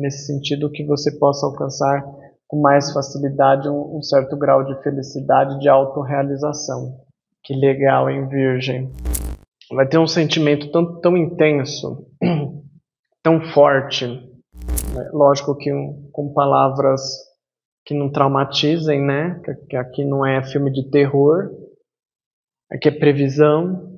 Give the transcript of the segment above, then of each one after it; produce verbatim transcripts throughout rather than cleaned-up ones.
nesse sentido que você possa alcançar com mais facilidade um, um certo grau de felicidade, de autorrealização. Que legal, hein, Virgem? Vai ter um sentimento tão, tão intenso, tão forte, né? Lógico que um, com palavras que não traumatizem, né? Que, que aqui não é filme de terror, aqui é previsão.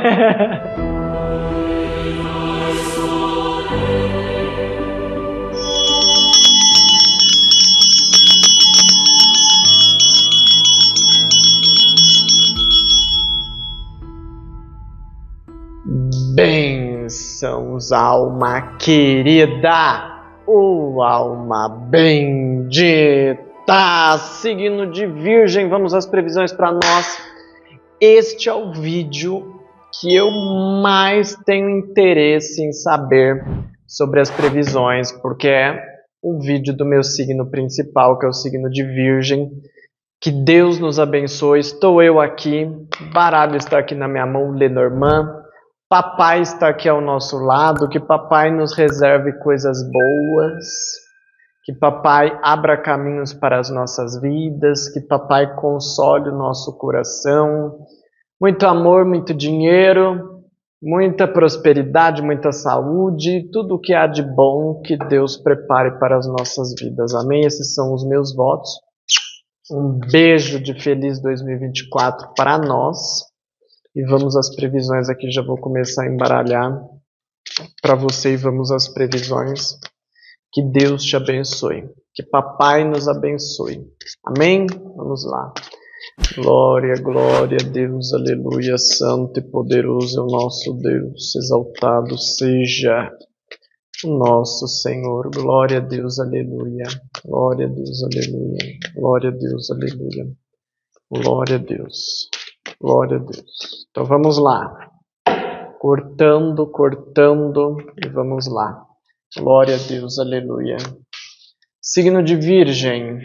Bênçãos, alma querida, ô alma bendita, signo de Virgem, vamos às previsões para nós. Este é o vídeo que eu mais tenho interesse em saber sobre as previsões, porque é o vídeo do meu signo principal, que é o signo de Virgem. Que Deus nos abençoe, estou eu aqui, baralho está aqui na minha mão, Lenormand. Papai está aqui ao nosso lado, que papai nos reserve coisas boas, que papai abra caminhos para as nossas vidas, que papai console o nosso coração. Muito amor, muito dinheiro, muita prosperidade, muita saúde, tudo o que há de bom que Deus prepare para as nossas vidas. Amém? Esses são os meus votos. Um beijo de feliz dois mil e vinte e quatro para nós. E vamos às previsões aqui, já vou começar a embaralhar para você e vamos às previsões. Que Deus te abençoe, que papai nos abençoe. Amém? Vamos lá. Glória, glória a Deus, aleluia, santo e poderoso é o nosso Deus, exaltado seja o nosso Senhor. Glória a Deus, aleluia, glória a Deus, aleluia, glória a Deus, aleluia, glória a Deus. Glória a Deus. Então vamos lá. Cortando, cortando e vamos lá. Glória a Deus, aleluia. Signo de Virgem.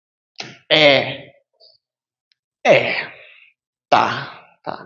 É. É. Tá, tá.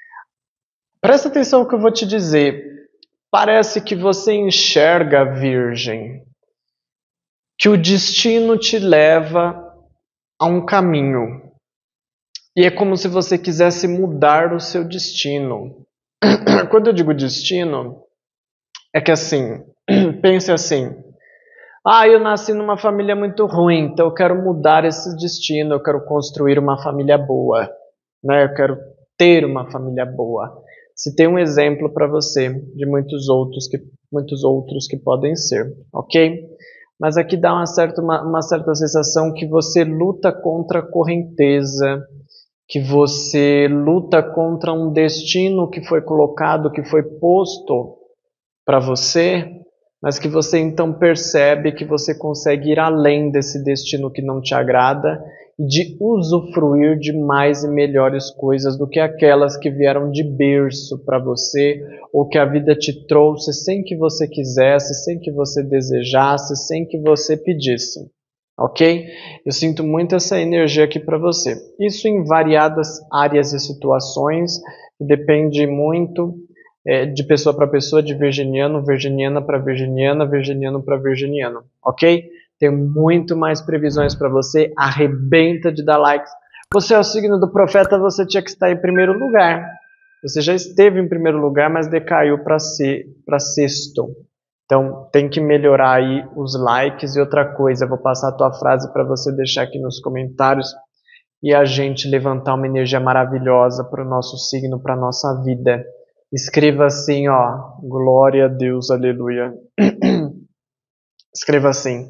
Presta atenção no que eu vou te dizer. Parece que você enxerga, Virgem, que o destino te leva a um caminho. E é como se você quisesse mudar o seu destino. Quando eu digo destino, é que assim, pense assim, ah, eu nasci numa família muito ruim, então eu quero mudar esse destino, eu quero construir uma família boa, né? Eu quero ter uma família boa. Se tem um exemplo para você de muitos outros que, muitos outros que podem ser, ok? Mas aqui dá uma certa, uma, uma certa sensação que você luta contra a correnteza, que você luta contra um destino que foi colocado, que foi posto para você, mas que você então percebe que você consegue ir além desse destino que não te agrada e de usufruir de mais e melhores coisas do que aquelas que vieram de berço para você ou que a vida te trouxe sem que você quisesse, sem que você desejasse, sem que você pedisse. Ok? Eu sinto muito essa energia aqui para você. Isso em variadas áreas e situações, depende muito é, de pessoa para pessoa, de virginiano, virginiana para virginiana, virginiano para virginiano. Ok? Tem muito mais previsões para você. Arrebenta de dar likes. Você é o signo do profeta, você tinha que estar em primeiro lugar. Você já esteve em primeiro lugar, mas decaiu para ser, para sexto. Então, tem que melhorar aí os likes. E outra coisa, eu vou passar a tua frase para você deixar aqui nos comentários e a gente levantar uma energia maravilhosa para o nosso signo, para a nossa vida. Escreva assim, ó, glória a Deus, aleluia. Escreva assim,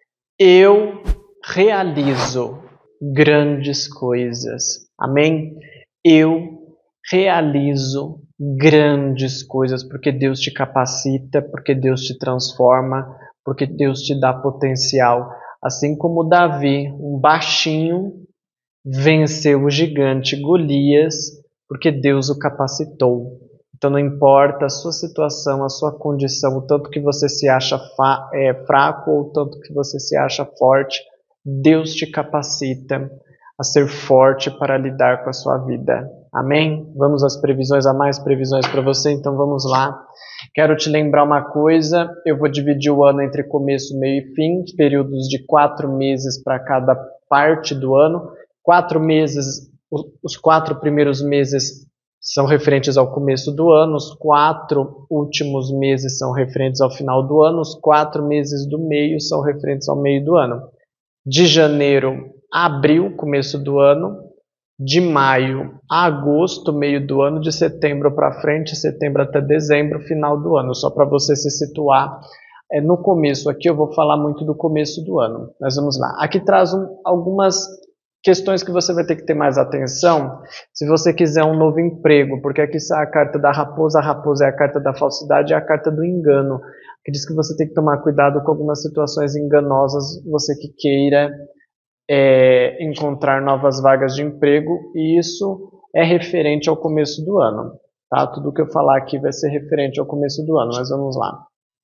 eu realizo grandes coisas. Amém? Eu realizo grandes coisas, porque Deus te capacita, porque Deus te transforma, porque Deus te dá potencial. Assim como Davi, um baixinho, venceu o gigante Golias, porque Deus o capacitou. Então não importa a sua situação, a sua condição, o tanto que você se acha é, fraco ou o tanto que você se acha forte, Deus te capacita a ser forte para lidar com a sua vida. Amém? Vamos às previsões, a mais previsões para você, então vamos lá. Quero te lembrar uma coisa, eu vou dividir o ano entre começo, meio e fim, períodos de quatro meses para cada parte do ano. Quatro meses, os quatro primeiros meses são referentes ao começo do ano, os quatro últimos meses são referentes ao final do ano, os quatro meses do meio são referentes ao meio do ano. De janeiro a abril, começo do ano, de maio a agosto, meio do ano, de setembro para frente, setembro até dezembro, final do ano, só para você se situar. É, no começo aqui eu vou falar muito do começo do ano, mas vamos lá. Aqui traz um, algumas questões que você vai ter que ter mais atenção se você quiser um novo emprego, porque aqui está a carta da raposa, a raposa é a carta da falsidade e a carta do engano, que diz que você tem que tomar cuidado com algumas situações enganosas, você que queira é, encontrar novas vagas de emprego, e isso é referente ao começo do ano, tá? Tudo que eu falar aqui vai ser referente ao começo do ano, mas vamos lá.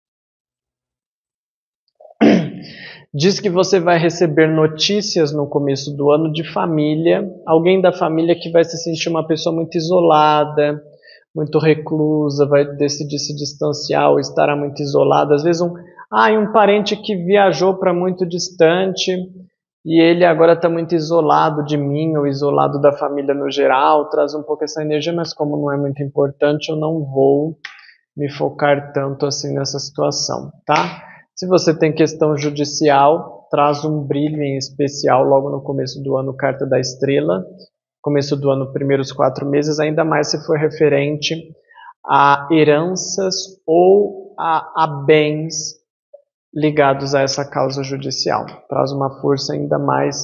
Diz que você vai receber notícias no começo do ano de família, alguém da família que vai se sentir uma pessoa muito isolada, muito reclusa, vai decidir se distanciar ou estará muito isolada. Às vezes um, ah, um parente que viajou para muito distante e ele agora está muito isolado de mim ou isolado da família no geral, traz um pouco essa energia, mas como não é muito importante, eu não vou me focar tanto assim nessa situação, tá? Se você tem questão judicial, traz um brilho em especial logo no começo do ano, carta da estrela. Começo do ano, primeiros quatro meses, ainda mais se for referente a heranças ou a, a bens ligados a essa causa judicial. Traz uma força ainda mais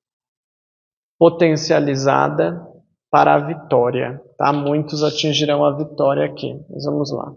potencializada para a vitória, tá? Muitos atingirão a vitória aqui, mas vamos lá.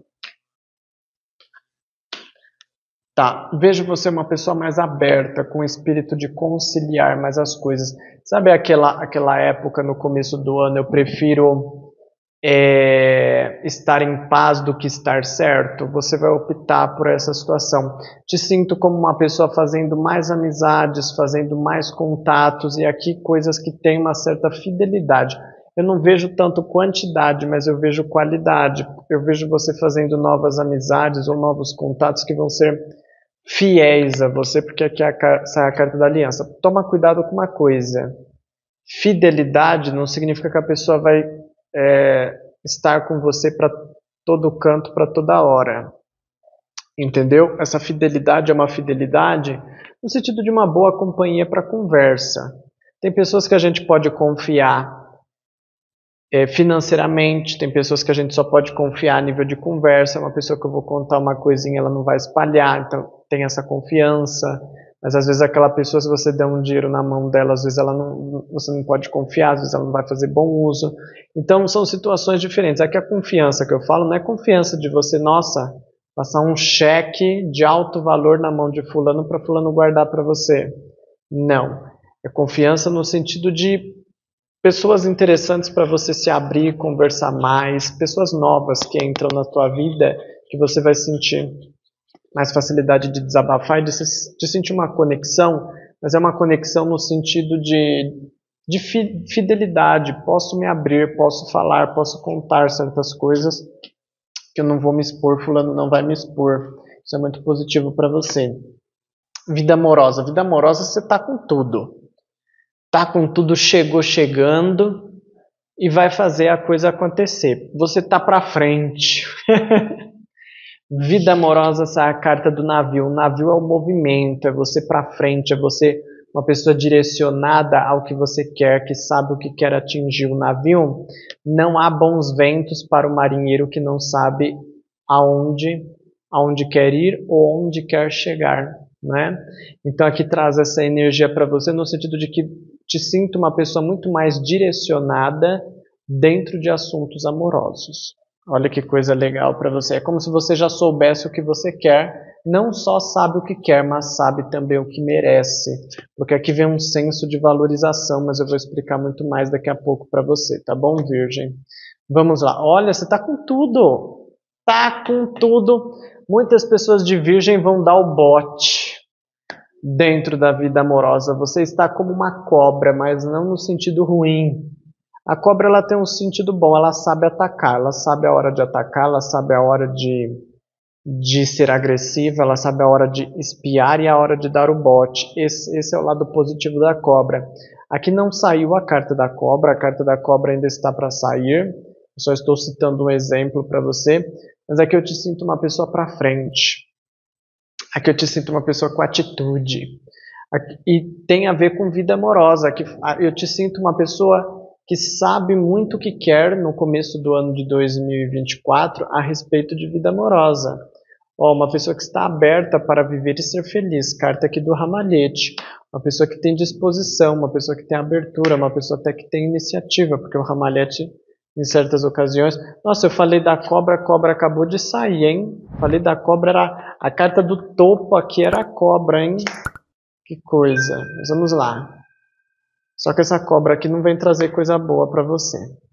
Tá, vejo você uma pessoa mais aberta, com espírito de conciliar mais as coisas. Sabe aquela, aquela época no começo do ano, eu prefiro é, estar em paz do que estar certo? Você vai optar por essa situação. Te sinto como uma pessoa fazendo mais amizades, fazendo mais contatos, e aqui coisas que têm uma certa fidelidade. Eu não vejo tanto quantidade, mas eu vejo qualidade. Eu vejo você fazendo novas amizades ou novos contatos que vão ser fiéis a você, porque aqui é a, sai a carta da aliança. Toma cuidado com uma coisa. Fidelidade não significa que a pessoa vai é, estar com você para todo canto, para toda hora. Entendeu? Essa fidelidade é uma fidelidade no sentido de uma boa companhia para conversa. Tem pessoas que a gente pode confiar É, financeiramente, tem pessoas que a gente só pode confiar a nível de conversa, uma pessoa que eu vou contar uma coisinha, ela não vai espalhar, então tem essa confiança, mas às vezes aquela pessoa, se você der um dinheiro na mão dela, às vezes ela não, você não pode confiar, às vezes ela não vai fazer bom uso, então são situações diferentes. Aqui a confiança que eu falo não é confiança de você, nossa, passar um cheque de alto valor na mão de fulano para fulano guardar para você, não, é confiança no sentido de pessoas interessantes para você se abrir, conversar mais, pessoas novas que entram na tua vida, que você vai sentir mais facilidade de desabafar e de, se, de sentir uma conexão, mas é uma conexão no sentido de, de fi, fidelidade, posso me abrir, posso falar, posso contar certas coisas que eu não vou me expor, fulano não vai me expor, isso é muito positivo para você. Vida amorosa, vida amorosa você está com tudo. Tá com tudo, chegou chegando e vai fazer a coisa acontecer. Você tá para frente. Vida amorosa, essa é a carta do navio. O navio é o movimento, é você para frente, é você uma pessoa direcionada ao que você quer, que sabe o que quer atingir. O navio, não há bons ventos para o marinheiro que não sabe aonde, aonde quer ir ou onde quer chegar, né? Então aqui traz essa energia para você no sentido de que te sinto uma pessoa muito mais direcionada dentro de assuntos amorosos. Olha que coisa legal para você. É como se você já soubesse o que você quer, não só sabe o que quer, mas sabe também o que merece. Porque aqui vem um senso de valorização, mas eu vou explicar muito mais daqui a pouco para você, tá bom, Virgem? Vamos lá. Olha, você tá com tudo. Tá com tudo. Muitas pessoas de Virgem vão dar o bote dentro da vida amorosa. Você está como uma cobra, mas não no sentido ruim. A cobra ela tem um sentido bom, ela sabe atacar, ela sabe a hora de atacar, ela sabe a hora de, de ser agressiva, ela sabe a hora de espiar e a hora de dar o bote. Esse, esse é o lado positivo da cobra. Aqui não saiu a carta da cobra, a carta da cobra ainda está para sair. Eu só estou citando um exemplo para você, mas aqui eu te sinto uma pessoa para frente. Aqui eu te sinto uma pessoa com atitude. Aqui, e tem a ver com vida amorosa. Aqui eu te sinto uma pessoa que sabe muito o que quer no começo do ano de dois mil e vinte e quatro a respeito de vida amorosa. Oh, uma pessoa que está aberta para viver e ser feliz. Carta aqui do ramalhete. Uma pessoa que tem disposição, uma pessoa que tem abertura, uma pessoa até que tem iniciativa, porque o ramalhete, em certas ocasiões... Nossa, eu falei da cobra, a cobra acabou de sair, hein? Falei da cobra, era a carta do topo aqui era a cobra, hein? Que coisa. Mas vamos lá. Só que essa cobra aqui não vem trazer coisa boa para você.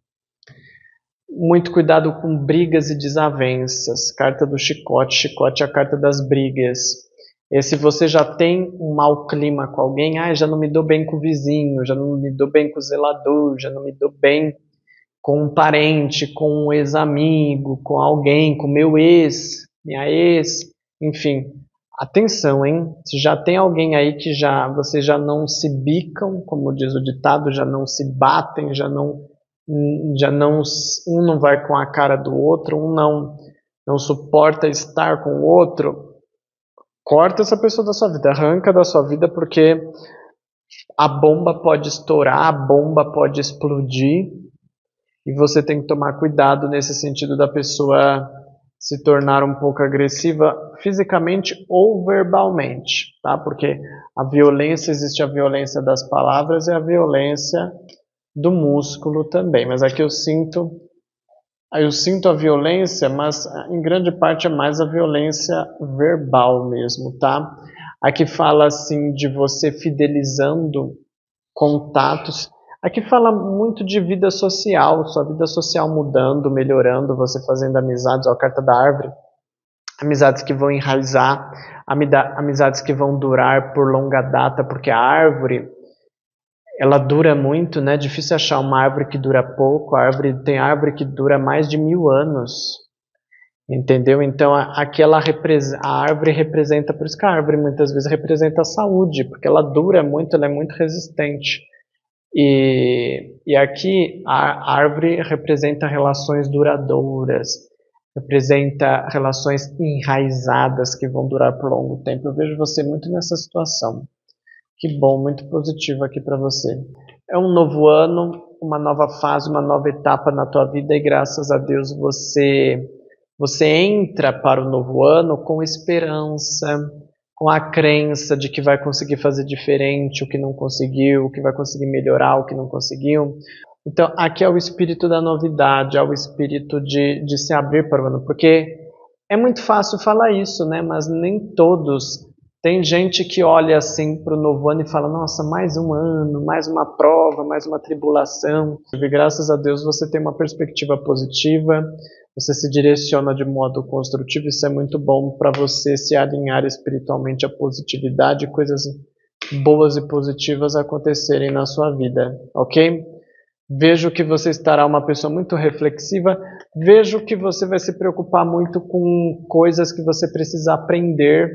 Muito cuidado com brigas e desavenças. Carta do chicote. Chicote é a carta das brigas. E se você já tem um mau clima com alguém, ah, já não me dou bem com o vizinho, já não me dou bem com o zelador, já não me dou bem com um parente, com um ex-amigo, com alguém, com meu ex, minha ex, enfim... Atenção, hein? Se já tem alguém aí que já vocês já não se bicam, como diz o ditado, já não se batem, já não, já não um não vai com a cara do outro, um não não suporta estar com o outro, corta essa pessoa da sua vida, arranca da sua vida, porque a bomba pode estourar, a bomba pode explodir e você tem que tomar cuidado nesse sentido da pessoa se tornar um pouco agressiva fisicamente ou verbalmente, tá? Porque a violência, existe a violência das palavras e a violência do músculo também. Mas aqui eu sinto, eu sinto a violência, mas em grande parte é mais a violência verbal mesmo, tá? Aqui fala assim de você fidelizando contatos. Aqui fala muito de vida social, sua vida social mudando, melhorando, você fazendo amizades, ó, a carta da árvore, amizades que vão enraizar, amizades que vão durar por longa data, porque a árvore, ela dura muito, né? Difícil achar uma árvore que dura pouco, a árvore, tem árvore que dura mais de mil anos, entendeu? Então aqui ela a árvore representa, por isso que a árvore muitas vezes representa a saúde, porque ela dura muito, ela é muito resistente. E, e aqui a árvore representa relações duradouras, representa relações enraizadas que vão durar por longo tempo. Eu vejo você muito nessa situação. Que bom, muito positivo aqui para você. É um novo ano, uma nova fase, uma nova etapa na tua vida e graças a Deus você, você entra para o novo ano com esperança, com a crença de que vai conseguir fazer diferente o que não conseguiu, que vai conseguir melhorar o que não conseguiu. Então, aqui é o espírito da novidade, é o espírito de, de se abrir para o ano, porque é muito fácil falar isso, né? Mas nem todos. Tem gente que olha assim para o novo ano e fala, nossa, mais um ano, mais uma prova, mais uma tribulação. E graças a Deus você tem uma perspectiva positiva, você se direciona de modo construtivo, isso é muito bom para você se alinhar espiritualmente à positividade e coisas boas e positivas acontecerem na sua vida, ok? Vejo que você estará uma pessoa muito reflexiva, vejo que você vai se preocupar muito com coisas que você precisa aprender,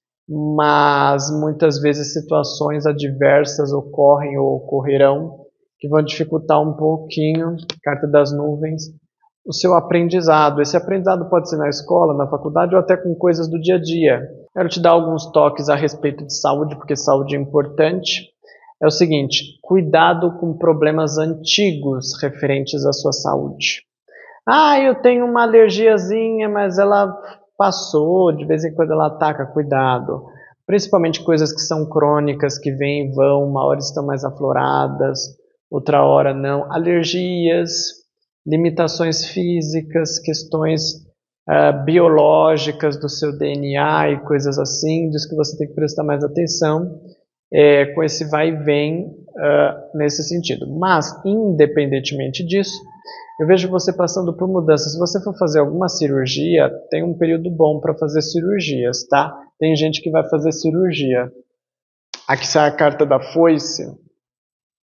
mas muitas vezes situações adversas ocorrem ou ocorrerão que vão dificultar um pouquinho, carta das nuvens, o seu aprendizado. Esse aprendizado pode ser na escola, na faculdade ou até com coisas do dia a dia. Quero te dar alguns toques a respeito de saúde, porque saúde é importante. É o seguinte, cuidado com problemas antigos referentes à sua saúde. Ah, eu tenho uma alergiazinha, mas ela passou, de vez em quando ela ataca, cuidado. Principalmente coisas que são crônicas, que vêm e vão, uma hora estão mais afloradas, outra hora não. Alergias, limitações físicas, questões uh, biológicas do seu D N A e coisas assim, diz que você tem que prestar mais atenção é, com esse vai e vem uh, nesse sentido. Mas, independentemente disso, eu vejo você passando por mudanças. Se você for fazer alguma cirurgia, tem um período bom para fazer cirurgias, tá? Tem gente que vai fazer cirurgia. Aqui sai a carta da foice.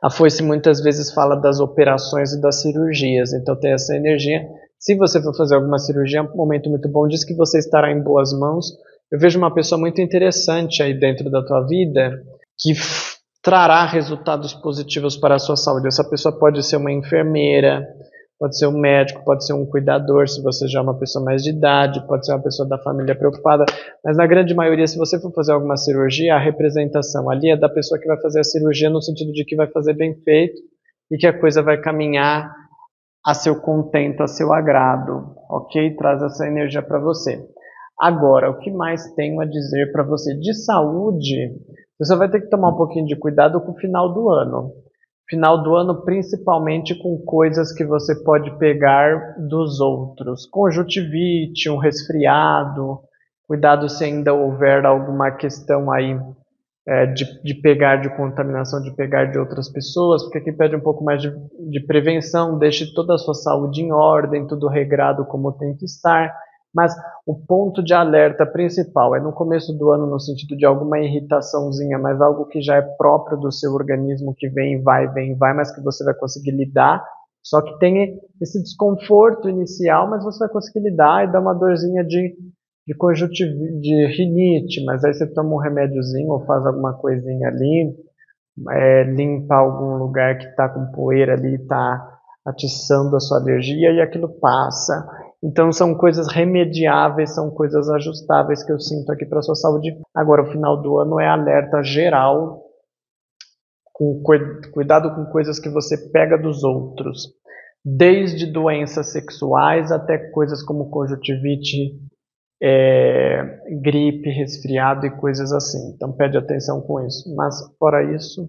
A foice muitas vezes fala das operações e das cirurgias, então tem essa energia. Se você for fazer alguma cirurgia, é um momento muito bom, diz que você estará em boas mãos. Eu vejo uma pessoa muito interessante aí dentro da tua vida, que trará resultados positivos para a sua saúde. Essa pessoa pode ser uma enfermeira, pode ser um médico, pode ser um cuidador, se você já é uma pessoa mais de idade, pode ser uma pessoa da família preocupada, mas na grande maioria, se você for fazer alguma cirurgia, a representação ali é da pessoa que vai fazer a cirurgia no sentido de que vai fazer bem feito e que a coisa vai caminhar a seu contento, a seu agrado, ok? Traz essa energia para você. Agora, o que mais tenho a dizer para você? De saúde, você vai ter que tomar um pouquinho de cuidado com o final do ano. Final do ano, principalmente com coisas que você pode pegar dos outros. Conjuntivite, um resfriado. Cuidado se ainda houver alguma questão aí é, de, de pegar de contaminação, de pegar de outras pessoas, porque aqui pede um pouco mais de, de prevenção. Deixe toda a sua saúde em ordem, tudo regrado como tem que estar. Mas o ponto de alerta principal é no começo do ano, no sentido de alguma irritaçãozinha, mas algo que já é próprio do seu organismo, que vem e vai, vem e vai, mas que você vai conseguir lidar. Só que tem esse desconforto inicial, mas você vai conseguir lidar e dá uma dorzinha de, de conjuntivite, de rinite, mas aí você toma um remédiozinho ou faz alguma coisinha ali, é, limpa algum lugar que está com poeira ali, está atiçando a sua alergia e aquilo passa. Então são coisas remediáveis, são coisas ajustáveis que eu sinto aqui para a sua saúde. Agora, o final do ano é alerta geral, com cuidado com coisas que você pega dos outros. Desde doenças sexuais até coisas como conjuntivite, é, gripe, resfriado e coisas assim. Então pede atenção com isso. Mas fora isso,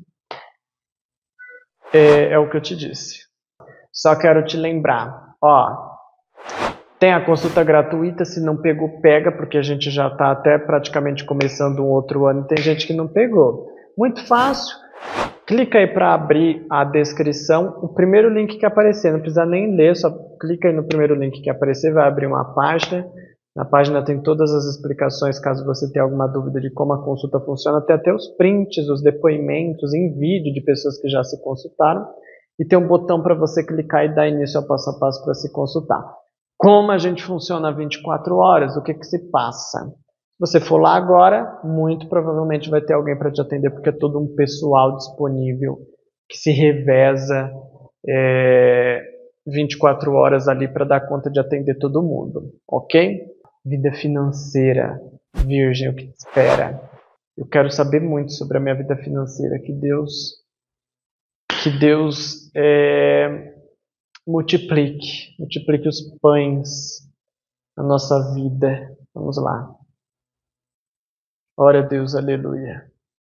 é, é o que eu te disse. Só quero te lembrar, ó... Tem a consulta gratuita, se não pegou, pega, porque a gente já está até praticamente começando um outro ano e tem gente que não pegou. Muito fácil. Clica aí para abrir a descrição. O primeiro link que aparecer, não precisa nem ler, só clica aí no primeiro link que aparecer, vai abrir uma página. Na página tem todas as explicações, caso você tenha alguma dúvida de como a consulta funciona. Tem até os prints, os depoimentos em vídeo de pessoas que já se consultaram. E tem um botão para você clicar e dar início ao passo a passo para se consultar. Como a gente funciona vinte e quatro horas, o que que se passa? Se você for lá agora, muito provavelmente vai ter alguém para te atender, porque é todo um pessoal disponível que se reveza é, vinte e quatro horas ali para dar conta de atender todo mundo, ok? Vida financeira, Virgem, o que te espera? Eu quero saber muito sobre a minha vida financeira, que Deus, que Deus é, multiplique, multiplique os pães na nossa vida. Vamos lá. Glória a Deus, aleluia.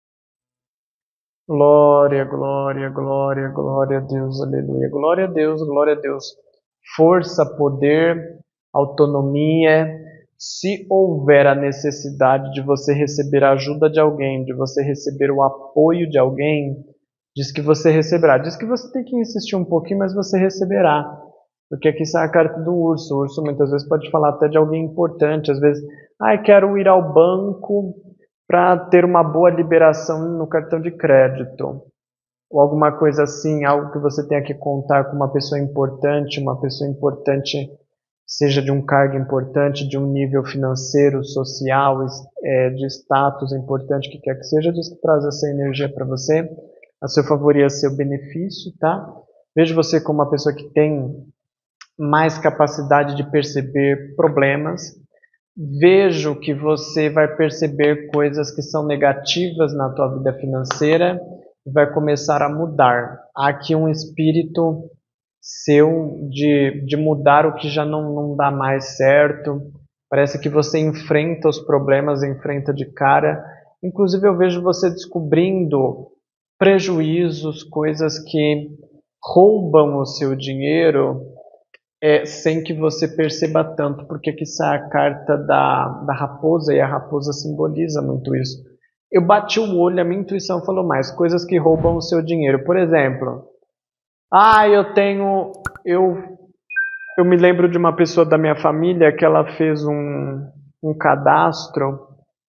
Glória, glória, glória, glória a Deus, aleluia. Glória a Deus, glória a Deus. Força, poder, autonomia. Se houver a necessidade de você receber a ajuda de alguém, de você receber o apoio de alguém, diz que você receberá. Diz que você tem que insistir um pouquinho, mas você receberá. Porque aqui sai a carta do urso. O urso muitas vezes pode falar até de alguém importante. Às vezes, ah, quero ir ao banco para ter uma boa liberação no cartão de crédito. Ou alguma coisa assim, algo que você tenha que contar com uma pessoa importante, uma pessoa importante, seja de um cargo importante, de um nível financeiro, social, é, de status importante, que quer que seja, diz que traz essa energia para você. A seu favor e a seu benefício, tá? Vejo você como uma pessoa que tem mais capacidade de perceber problemas. Vejo que você vai perceber coisas que são negativas na tua vida financeira e vai começar a mudar. Há aqui um espírito seu de, de mudar o que já não, não dá mais certo. Parece que você enfrenta os problemas, enfrenta de cara. Inclusive eu vejo você descobrindo prejuízos, coisas que roubam o seu dinheiro é, sem que você perceba tanto, porque aqui sai a carta da, da raposa e a raposa simboliza muito isso. Eu bati o olho, a minha intuição falou mais, coisas que roubam o seu dinheiro. Por exemplo, ah, eu tenho, eu, eu me lembro de uma pessoa da minha família que ela fez um, um cadastro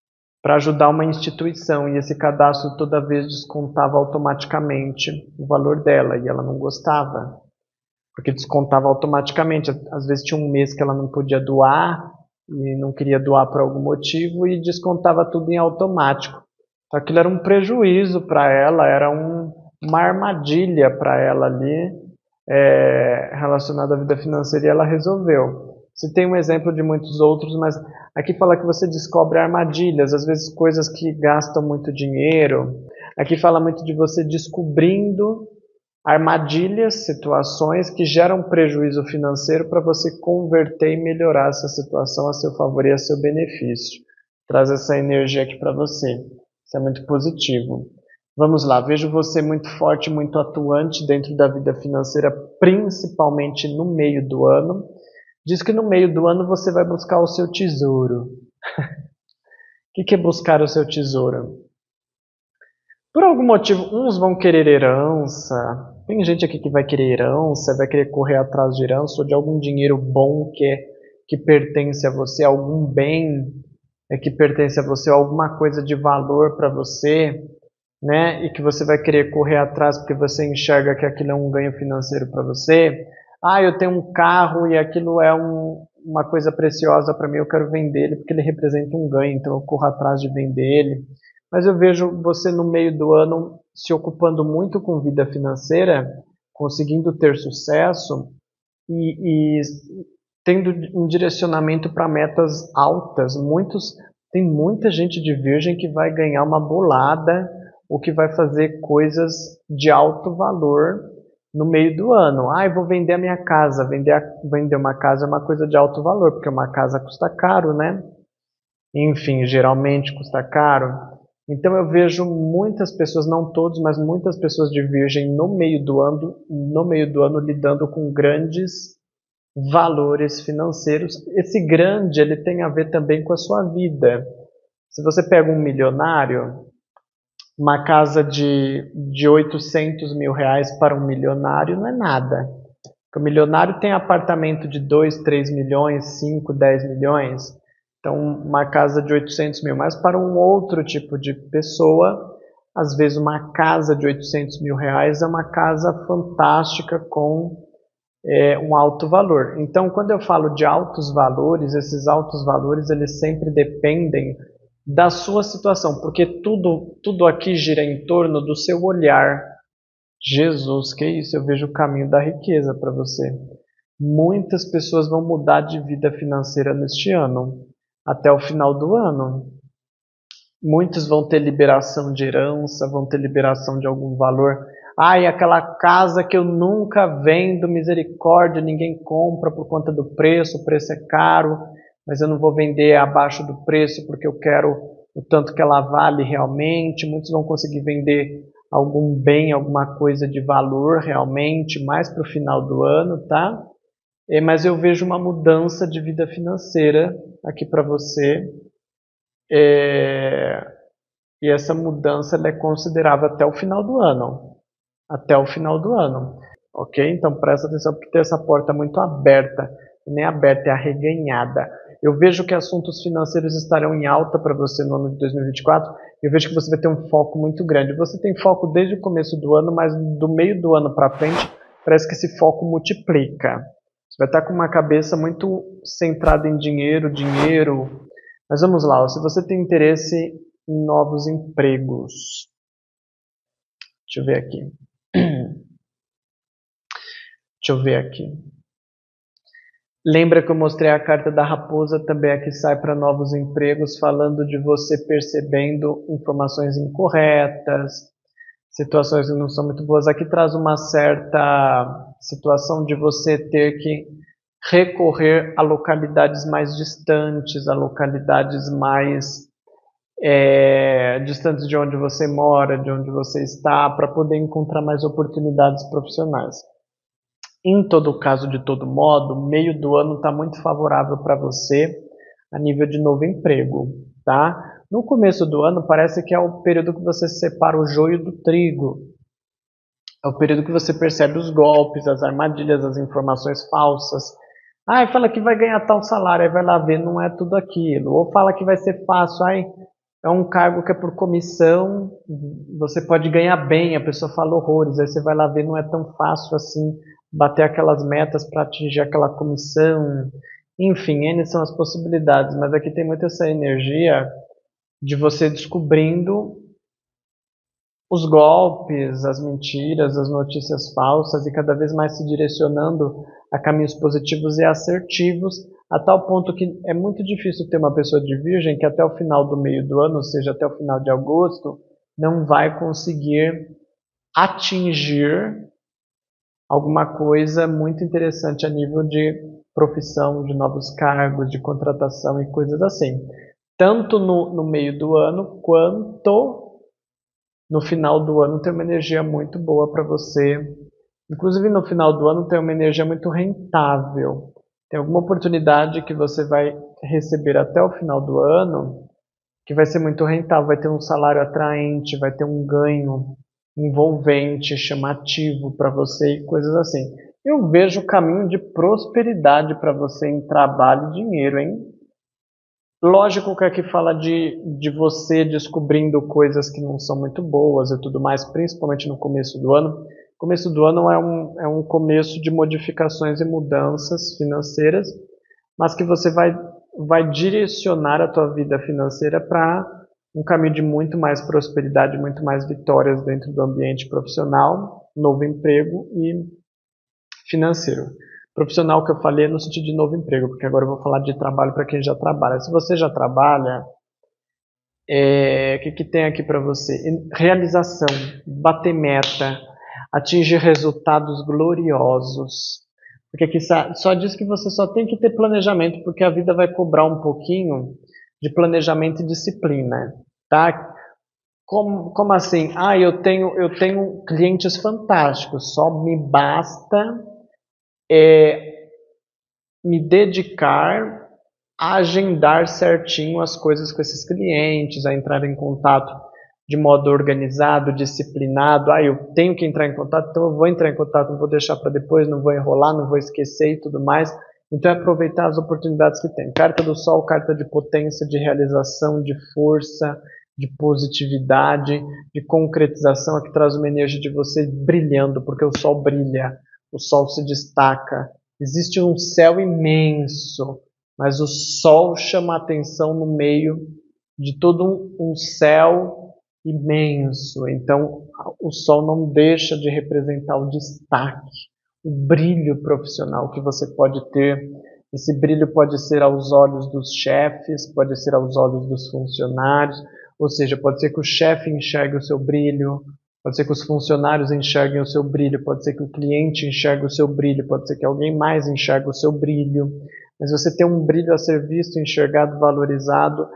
para ajudar uma instituição, e esse cadastro toda vez descontava automaticamente o valor dela, e ela não gostava, porque descontava automaticamente. Às vezes tinha um mês que ela não podia doar, e não queria doar por algum motivo, e descontava tudo em automático. Então aquilo era um prejuízo para ela, era um, uma armadilha para ela ali, é, relacionada à vida financeira, e ela resolveu. Você tem um exemplo de muitos outros, mas aqui fala que você descobre armadilhas, às vezes coisas que gastam muito dinheiro. Aqui fala muito de você descobrindo armadilhas, situações que geram prejuízo financeiro para você converter e melhorar essa situação a seu favor e a seu benefício. Traz essa energia aqui para você. Isso é muito positivo. Vamos lá, vejo você muito forte, muito atuante dentro da vida financeira, principalmente no meio do ano. Diz que no meio do ano você vai buscar o seu tesouro. O que é buscar o seu tesouro? Por algum motivo, uns vão querer herança. Tem gente aqui que vai querer herança, vai querer correr atrás de herança, ou de algum dinheiro bom que, é, que pertence a você, algum bem é, que pertence a você, alguma coisa de valor para você, né? E que você vai querer correr atrás porque você enxerga que aquilo é um ganho financeiro para você. Ah, eu tenho um carro e aquilo é um, uma coisa preciosa para mim, eu quero vender ele porque ele representa um ganho, então eu corro atrás de vender ele. Mas eu vejo você no meio do ano se ocupando muito com vida financeira, conseguindo ter sucesso e, e tendo um direcionamento para metas altas. Muitos, tem muita gente de Virgem que vai ganhar uma bolada ou que vai fazer coisas de alto valor no meio do ano. Ah, eu vou vender a minha casa. Vender, a, vender uma casa é uma coisa de alto valor, porque uma casa custa caro, né? Enfim, geralmente custa caro. Então eu vejo muitas pessoas, não todos, mas muitas pessoas de Virgem no meio do ano, no meio do ano lidando com grandes valores financeiros. Esse grande, ele tem a ver também com a sua vida. Se você pega um milionário, uma casa de, de oitocentos mil reais para um milionário não é nada. Porque o milionário tem apartamento de dois, três milhões, cinco, dez milhões. Então, uma casa de oitocentos mil. Mas para um outro tipo de pessoa, às vezes uma casa de oitocentos mil reais é uma casa fantástica com é, um alto valor. Então, quando eu falo de altos valores, esses altos valores eles sempre dependem da sua situação, porque tudo, tudo aqui gira em torno do seu olhar. Jesus, que isso? Eu vejo o caminho da riqueza para você. Muitas pessoas vão mudar de vida financeira neste ano, até o final do ano. Muitos vão ter liberação de herança, vão ter liberação de algum valor. Ai, aquela casa que eu nunca vendo, misericórdia, ninguém compra por conta do preço, o preço é caro, mas eu não vou vender abaixo do preço porque eu quero o tanto que ela vale realmente. Muitos vão conseguir vender algum bem, alguma coisa de valor realmente, mais para o final do ano, tá? É, mas eu vejo uma mudança de vida financeira aqui para você. É, e essa mudança ela é considerável até o final do ano. Até o final do ano. Ok? Então presta atenção porque tem essa porta muito aberta. Nem aberta, é arreganhada. Eu vejo que assuntos financeiros estarão em alta para você no ano de dois mil e vinte e quatro. Eu vejo que você vai ter um foco muito grande. Você tem foco desde o começo do ano, mas do meio do ano para frente, parece que esse foco multiplica. Você vai estar com uma cabeça muito centrada em dinheiro, dinheiro. Mas vamos lá, ó. Se você tem interesse em novos empregos. Deixa eu ver aqui. Deixa eu ver aqui. Lembra que eu mostrei a carta da raposa também aqui sai para novos empregos, falando de você percebendo informações incorretas, situações que não são muito boas. Aqui traz uma certa situação de você ter que recorrer a localidades mais distantes, a localidades mais é, distantes de onde você mora, de onde você está, para poder encontrar mais oportunidades profissionais. Em todo caso, de todo modo, o meio do ano está muito favorável para você a nível de novo emprego, tá? No começo do ano parece que é o período que você separa o joio do trigo. É o período que você percebe os golpes, as armadilhas, as informações falsas. Ah, fala que vai ganhar tal salário, aí vai lá ver, não é tudo aquilo. Ou fala que vai ser fácil, ai, é um cargo que é por comissão, você pode ganhar bem, a pessoa fala horrores, aí você vai lá ver, não é tão fácil assim bater aquelas metas para atingir aquela comissão. Enfim, N são as possibilidades, mas aqui tem muito essa energia de você descobrindo os golpes, as mentiras, as notícias falsas e cada vez mais se direcionando a caminhos positivos e assertivos, a tal ponto que é muito difícil ter uma pessoa de virgem que até o final do meio do ano, ou seja, até o final de agosto, não vai conseguir atingir alguma coisa muito interessante a nível de profissão, de novos cargos, de contratação e coisas assim. Tanto no, no meio do ano, quanto no final do ano tem uma energia muito boa para você. Inclusive no final do ano tem uma energia muito rentável. Tem alguma oportunidade que você vai receber até o final do ano que vai ser muito rentável, vai ter um salário atraente, vai ter um ganho envolvente, chamativo para você e coisas assim. Eu vejo o caminho de prosperidade para você em trabalho e dinheiro, hein? Lógico que aqui fala de, de você descobrindo coisas que não são muito boas e tudo mais, principalmente no começo do ano. Começo do ano é um, é um começo de modificações e mudanças financeiras, mas que você vai, vai direcionar a tua vida financeira para um caminho de muito mais prosperidade, muito mais vitórias dentro do ambiente profissional, novo emprego e financeiro. Profissional que eu falei é no sentido de novo emprego, porque agora eu vou falar de trabalho para quem já trabalha. Se você já trabalha, é, o que, que tem aqui para você? Realização, bater meta, atingir resultados gloriosos. Porque aqui só diz que você só tem que ter planejamento, porque a vida vai cobrar um pouquinho de planejamento e disciplina, tá? Como, como assim? Ah, eu tenho, eu tenho clientes fantásticos, só me basta é, me dedicar a agendar certinho as coisas com esses clientes, a entrar em contato de modo organizado, disciplinado. Ah, eu tenho que entrar em contato, então eu vou entrar em contato, não vou deixar para depois, não vou enrolar, não vou esquecer e tudo mais. Então é aproveitar as oportunidades que tem. Carta do Sol, carta de potência, de realização, de força, de positividade, de concretização, que traz uma energia de você brilhando, porque o Sol brilha, o Sol se destaca. Existe um céu imenso, mas o Sol chama a atenção no meio de todo um, um céu imenso. Então o Sol não deixa de representar o destaque, o brilho profissional que você pode ter. Esse brilho pode ser aos olhos dos chefes, pode ser aos olhos dos funcionários, ou seja, pode ser que o chefe enxergue o seu brilho, pode ser que os funcionários enxerguem o seu brilho, pode ser que o cliente enxergue o seu brilho, pode ser que alguém mais enxergue o seu brilho, mas você tem um brilho a ser visto, enxergado, valorizado,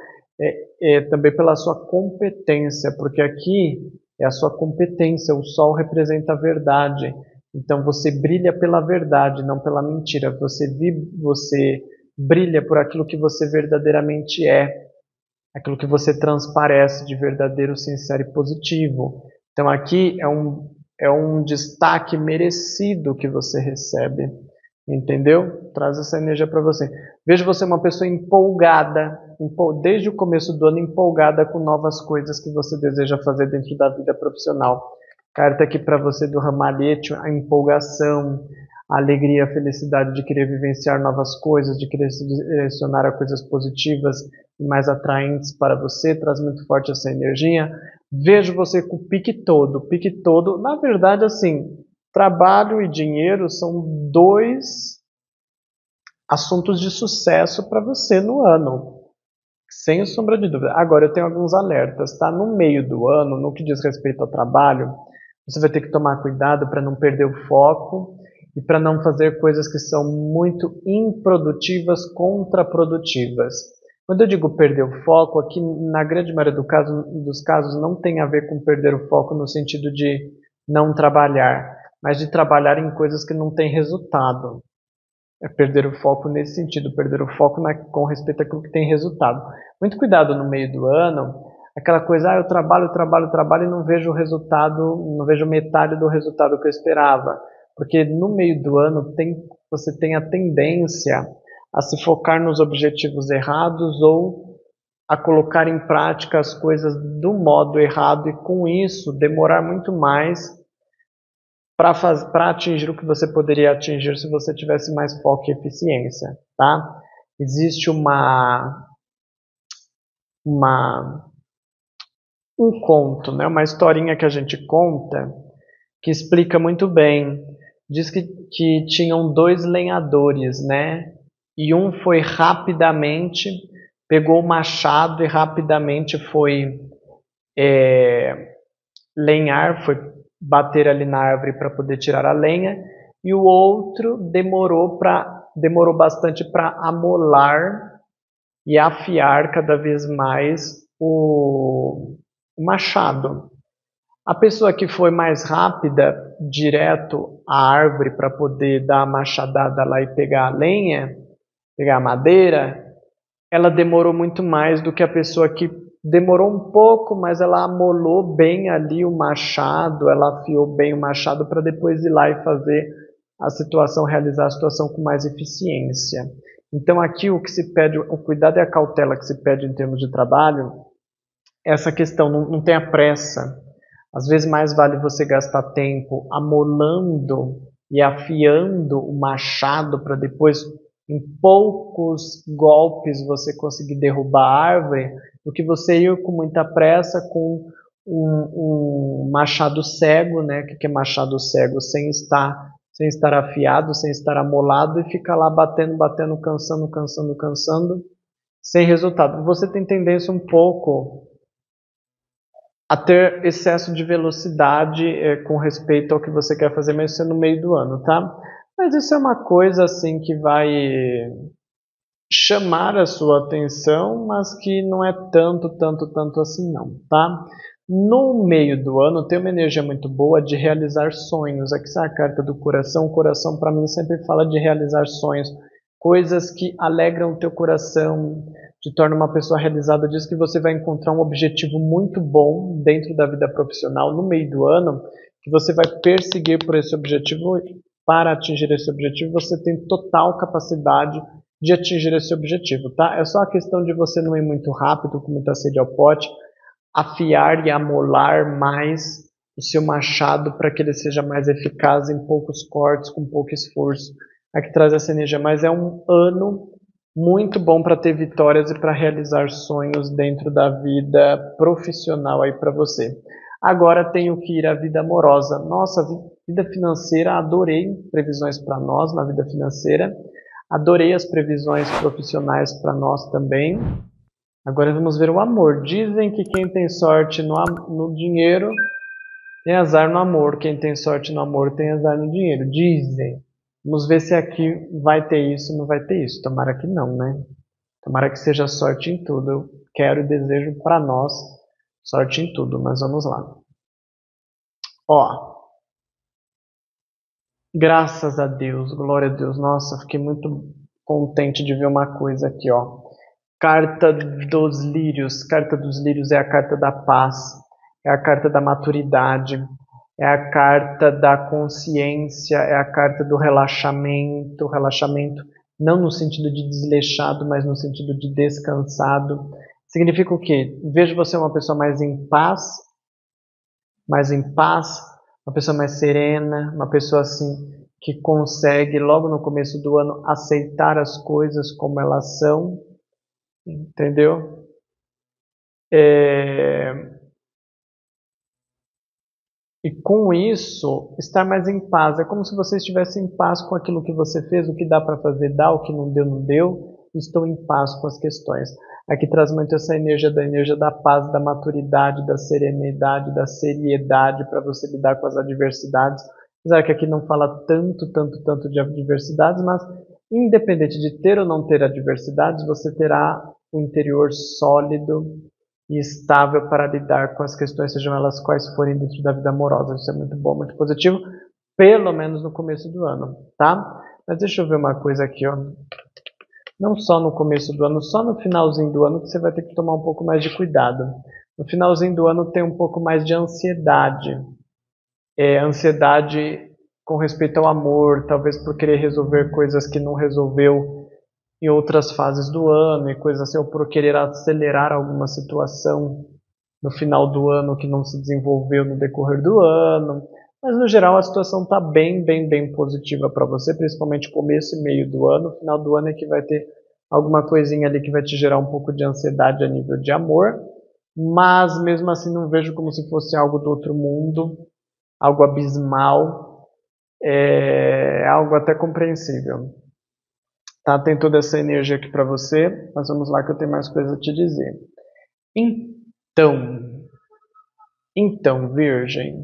é, é, também pela sua competência, porque aqui é a sua competência, o Sol representa a verdade. Então você brilha pela verdade, não pela mentira. Você, vi, você brilha por aquilo que você verdadeiramente é, aquilo que você transparece de verdadeiro, sincero e positivo. Então aqui é um, é um destaque merecido que você recebe, entendeu? Traz essa energia para você. Vejo você uma pessoa empolgada, empol... desde o começo do ano empolgada com novas coisas que você deseja fazer dentro da vida profissional. Carta aqui para você do Ramalhete, a empolgação, a alegria, a felicidade de querer vivenciar novas coisas, de querer se direcionar a coisas positivas e mais atraentes para você, traz muito forte essa energia. Vejo você com o pique todo, o pique todo, na verdade assim, trabalho e dinheiro são dois assuntos de sucesso para você no ano, sem sombra de dúvida. Agora eu tenho alguns alertas, tá? No meio do ano, no que diz respeito ao trabalho, você vai ter que tomar cuidado para não perder o foco e para não fazer coisas que são muito improdutivas, contraprodutivas. Quando eu digo perder o foco, aqui na grande maioria do caso, dos casos não tem a ver com perder o foco no sentido de não trabalhar, mas de trabalhar em coisas que não têm resultado. É perder o foco nesse sentido, perder o foco na, com respeito àquilo que tem resultado. Muito cuidado no meio do ano, aquela coisa, ah, eu trabalho, trabalho, trabalho e não vejo o resultado, não vejo metade do resultado que eu esperava. Porque no meio do ano tem, você tem a tendência a se focar nos objetivos errados ou a colocar em prática as coisas do modo errado e com isso demorar muito mais para atingir o que você poderia atingir se você tivesse mais foco e eficiência, tá? Existe uma, uma um conto, né? Uma historinha que a gente conta que explica muito bem. Diz que, que tinham dois lenhadores, né? E um foi rapidamente, pegou o machado e rapidamente foi é, lenhar, foi bater ali na árvore para poder tirar a lenha, e o outro demorou para demorou bastante para amolar e afiar cada vez mais o, o machado. A pessoa que foi mais rápida, direto à árvore para poder dar a machadada lá e pegar a lenha, pegar a madeira, ela demorou muito mais do que a pessoa que demorou um pouco, mas ela amolou bem ali o machado, ela afiou bem o machado para depois ir lá e fazer a situação, realizar a situação com mais eficiência. Então aqui o que se pede, o cuidado e a cautela que se pede em termos de trabalho, essa questão, não, não tenha pressa. Às vezes mais vale você gastar tempo amolando e afiando o machado para depois, em poucos golpes, você conseguir derrubar a árvore, do que você ir com muita pressa com um, um machado cego, né? O que é machado cego? Sem estar, sem estar afiado, sem estar amolado e ficar lá batendo, batendo, cansando, cansando, cansando, sem resultado. Você tem tendência um pouco a ter excesso de velocidade é, com respeito ao que você quer fazer, mesmo sendo no meio do ano, tá? Mas isso é uma coisa assim que vai chamar a sua atenção, mas que não é tanto, tanto, tanto assim não, tá? No meio do ano tem uma energia muito boa de realizar sonhos. Aqui está a carta do coração. O coração para mim sempre fala de realizar sonhos, coisas que alegram o teu coração, te torna uma pessoa realizada. Diz que você vai encontrar um objetivo muito bom dentro da vida profissional no meio do ano, que você vai perseguir por esse objetivo. Para atingir esse objetivo, você tem total capacidade de atingir esse objetivo, tá? É só a questão de você não ir muito rápido, com muita sede ao pote, afiar e amolar mais o seu machado para que ele seja mais eficaz em poucos cortes, com pouco esforço. Aqui traz essa energia, mas é um ano muito bom para ter vitórias e para realizar sonhos dentro da vida profissional aí para você. Agora tenho que ir à vida amorosa. Nossa, vida financeira, adorei previsões para nós na vida financeira. Adorei as previsões profissionais para nós também. Agora vamos ver o amor. Dizem que quem tem sorte no, no dinheiro tem azar no amor. Quem tem sorte no amor tem azar no dinheiro. Dizem. Vamos ver se aqui vai ter isso ou não vai ter isso. Tomara que não, né? Tomara que seja sorte em tudo. Eu quero e desejo para nós sorte em tudo, mas vamos lá. Ó. Graças a Deus, glória a Deus. Nossa, fiquei muito contente de ver uma coisa aqui, ó. Carta dos lírios. Carta dos lírios é a carta da paz, é a carta da maturidade, é a carta da consciência, é a carta do relaxamento. Relaxamento não no sentido de desleixado, mas no sentido de descansado. Significa o quê? Vejo você uma pessoa mais em paz, mais em paz, uma pessoa mais serena, uma pessoa assim que consegue logo no começo do ano aceitar as coisas como elas são, entendeu? É... E com isso, estar mais em paz. É como se você estivesse em paz com aquilo que você fez, o que dá para fazer, dá, o que não deu, não deu. Estou em paz com as questões. Aqui traz muito essa energia da energia da paz, da maturidade, da serenidade, da seriedade para você lidar com as adversidades. Apesar que aqui não fala tanto, tanto, tanto de adversidades, mas independente de ter ou não ter adversidades, você terá um interior sólido e estável para lidar com as questões, sejam elas quais forem dentro da vida amorosa. Isso é muito bom, muito positivo, pelo menos no começo do ano, tá? Mas deixa eu ver uma coisa aqui, ó. Não só no começo do ano, só no finalzinho do ano que você vai ter que tomar um pouco mais de cuidado. No finalzinho do ano tem um pouco mais de ansiedade. É, ansiedade com respeito ao amor, talvez por querer resolver coisas que não resolveu em outras fases do ano e coisas assim, ou por querer acelerar alguma situação no final do ano que não se desenvolveu no decorrer do ano. Mas no geral a situação está bem, bem, bem positiva para você, principalmente começo e meio do ano. Final do ano é que vai ter alguma coisinha ali que vai te gerar um pouco de ansiedade a nível de amor, mas mesmo assim não vejo como se fosse algo do outro mundo, algo abismal, é algo até compreensível. Tá, tem toda essa energia aqui para você, mas vamos lá que eu tenho mais coisa a te dizer. Então, então, Virgem,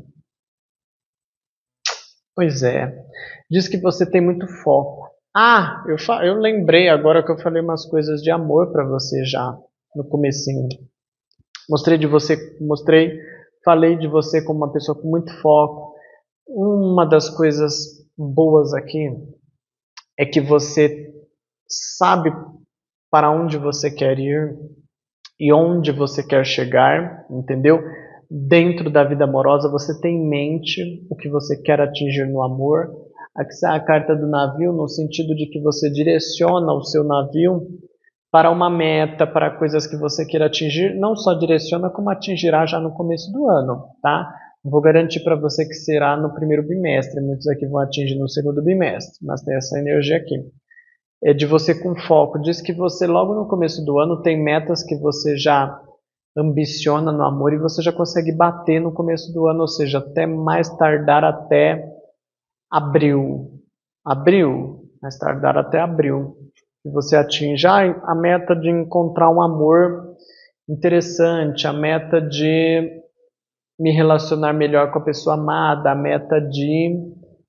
pois é, diz que você tem muito foco. Ah, eu, eu lembrei agora que eu falei umas coisas de amor para você já no comecinho. Mostrei de você, mostrei, falei de você como uma pessoa com muito foco. Uma das coisas boas aqui é que você sabe para onde você quer ir e onde você quer chegar, entendeu? Dentro da vida amorosa, você tem em mente o que você quer atingir no amor. Aqui está a carta do navio, no sentido de que você direciona o seu navio para uma meta, para coisas que você queira atingir, não só direciona, como atingirá já no começo do ano, tá? Vou garantir para você que será no primeiro bimestre, muitos aqui vão atingir no segundo bimestre, mas tem essa energia aqui. É de você com foco, diz que você logo no começo do ano tem metas que você já ambiciona no amor e você já consegue bater no começo do ano, ou seja, até mais tardar até abril. Abril, mais tardar até abril. Que você atinja a meta de encontrar um amor interessante, a meta de me relacionar melhor com a pessoa amada, a meta de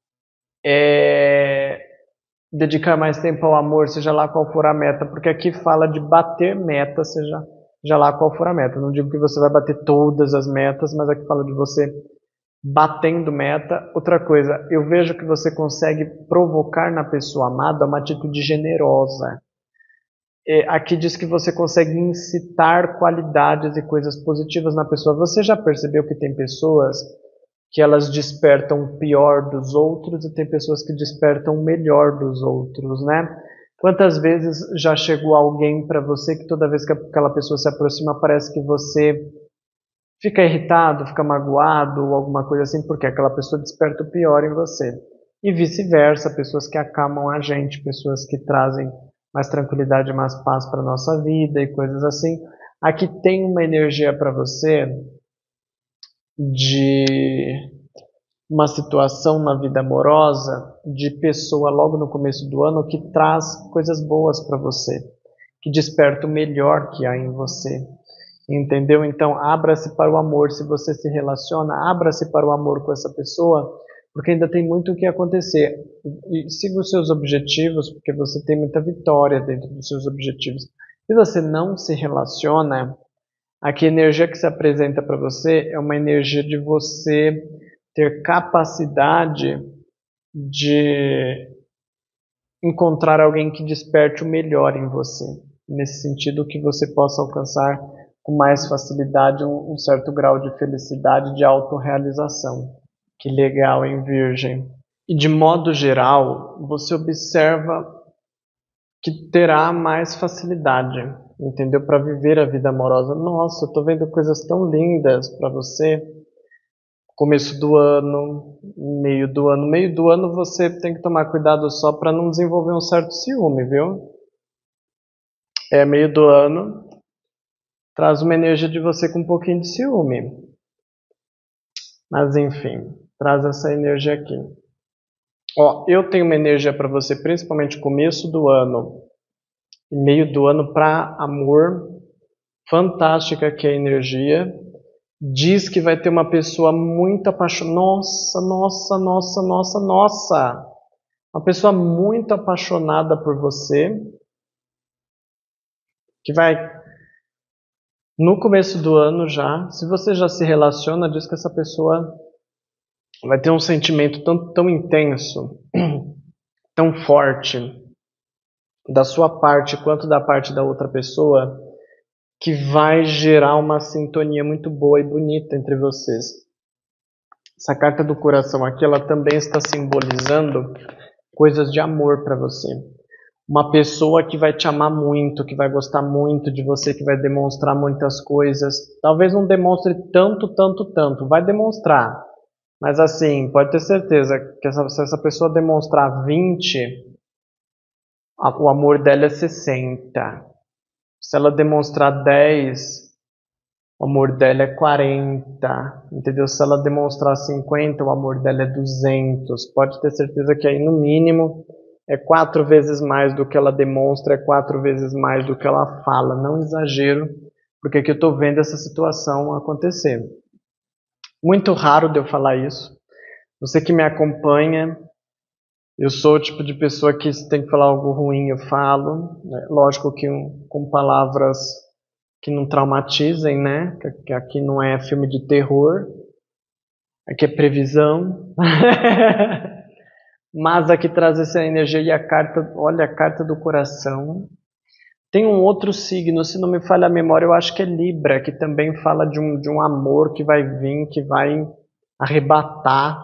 é, dedicar mais tempo ao amor, seja lá qual for a meta, porque aqui fala de bater meta, seja, seja lá qual for a meta. Não digo que você vai bater todas as metas, mas aqui fala de você batendo meta. Outra coisa, eu vejo que você consegue provocar na pessoa amada uma atitude generosa. É, aqui diz que você consegue incitar qualidades e coisas positivas na pessoa. Você já percebeu que tem pessoas que elas despertam o pior dos outros e tem pessoas que despertam o melhor dos outros, né? Quantas vezes já chegou alguém para você que toda vez que aquela pessoa se aproxima parece que você fica irritado, fica magoado ou alguma coisa assim, porque aquela pessoa desperta o pior em você. E vice-versa, pessoas que acalmam a gente, pessoas que trazem mais tranquilidade, mais paz para a nossa vida e coisas assim. Aqui tem uma energia para você de uma situação na vida amorosa de pessoa logo no começo do ano que traz coisas boas para você, que desperta o melhor que há em você. Entendeu? Então, abra-se para o amor. Se você se relaciona, abra-se para o amor com essa pessoa, porque ainda tem muito o que acontecer. E siga os seus objetivos, porque você tem muita vitória dentro dos seus objetivos. Se você não se relaciona, aqui a energia que se apresenta para você é uma energia de você ter capacidade de encontrar alguém que desperte o melhor em você. Nesse sentido, que você possa alcançar com mais facilidade um, um certo grau de felicidade, de autorrealização. Que legal, hein, Virgem? E de modo geral, você observa que terá mais facilidade, entendeu? Para viver a vida amorosa. Nossa, eu tô vendo coisas tão lindas para você. Começo do ano, meio do ano. Meio do ano você tem que tomar cuidado só para não desenvolver um certo ciúme, viu? É, meio do ano traz uma energia de você com um pouquinho de ciúme. Mas enfim, traz essa energia aqui. Ó, eu tenho uma energia para você, principalmente começo do ano e meio do ano para amor. Fantástica que é a energia. Diz que vai ter uma pessoa muito apaixonada. Nossa, nossa, nossa, nossa, nossa. Uma pessoa muito apaixonada por você. Que vai, no começo do ano já, se você já se relaciona, diz que essa pessoa vai ter um sentimento tão, tão intenso, tão forte, da sua parte quanto da parte da outra pessoa, que vai gerar uma sintonia muito boa e bonita entre vocês. Essa carta do coração aqui, ela também está simbolizando coisas de amor para você. uma pessoa que vai te amar muito, que vai gostar muito de você, que vai demonstrar muitas coisas. Talvez não demonstre tanto, tanto, tanto. Vai demonstrar. Mas assim, pode ter certeza que essa, se essa pessoa demonstrar vinte, a, o amor dela é sessenta. Se ela demonstrar dez, o amor dela é quarenta. Entendeu? Se ela demonstrar cinquenta, o amor dela é duzentos. Pode ter certeza que aí no mínimo é quatro vezes mais do que ela demonstra, é quatro vezes mais do que ela fala. Não exagero, porque aqui eu estou vendo essa situação acontecer. Muito raro de eu falar isso. Você que me acompanha, eu sou o tipo de pessoa que se tem que falar algo ruim, eu falo. Né? Lógico que um, com palavras que não traumatizem, né? Que aqui não é filme de terror, aqui é previsão. Mas aqui traz essa energia e a carta, olha a carta do coração. Tem um outro signo, se não me falha a memória, eu acho que é Libra, que também fala de um, de um amor que vai vir, que vai arrebatar,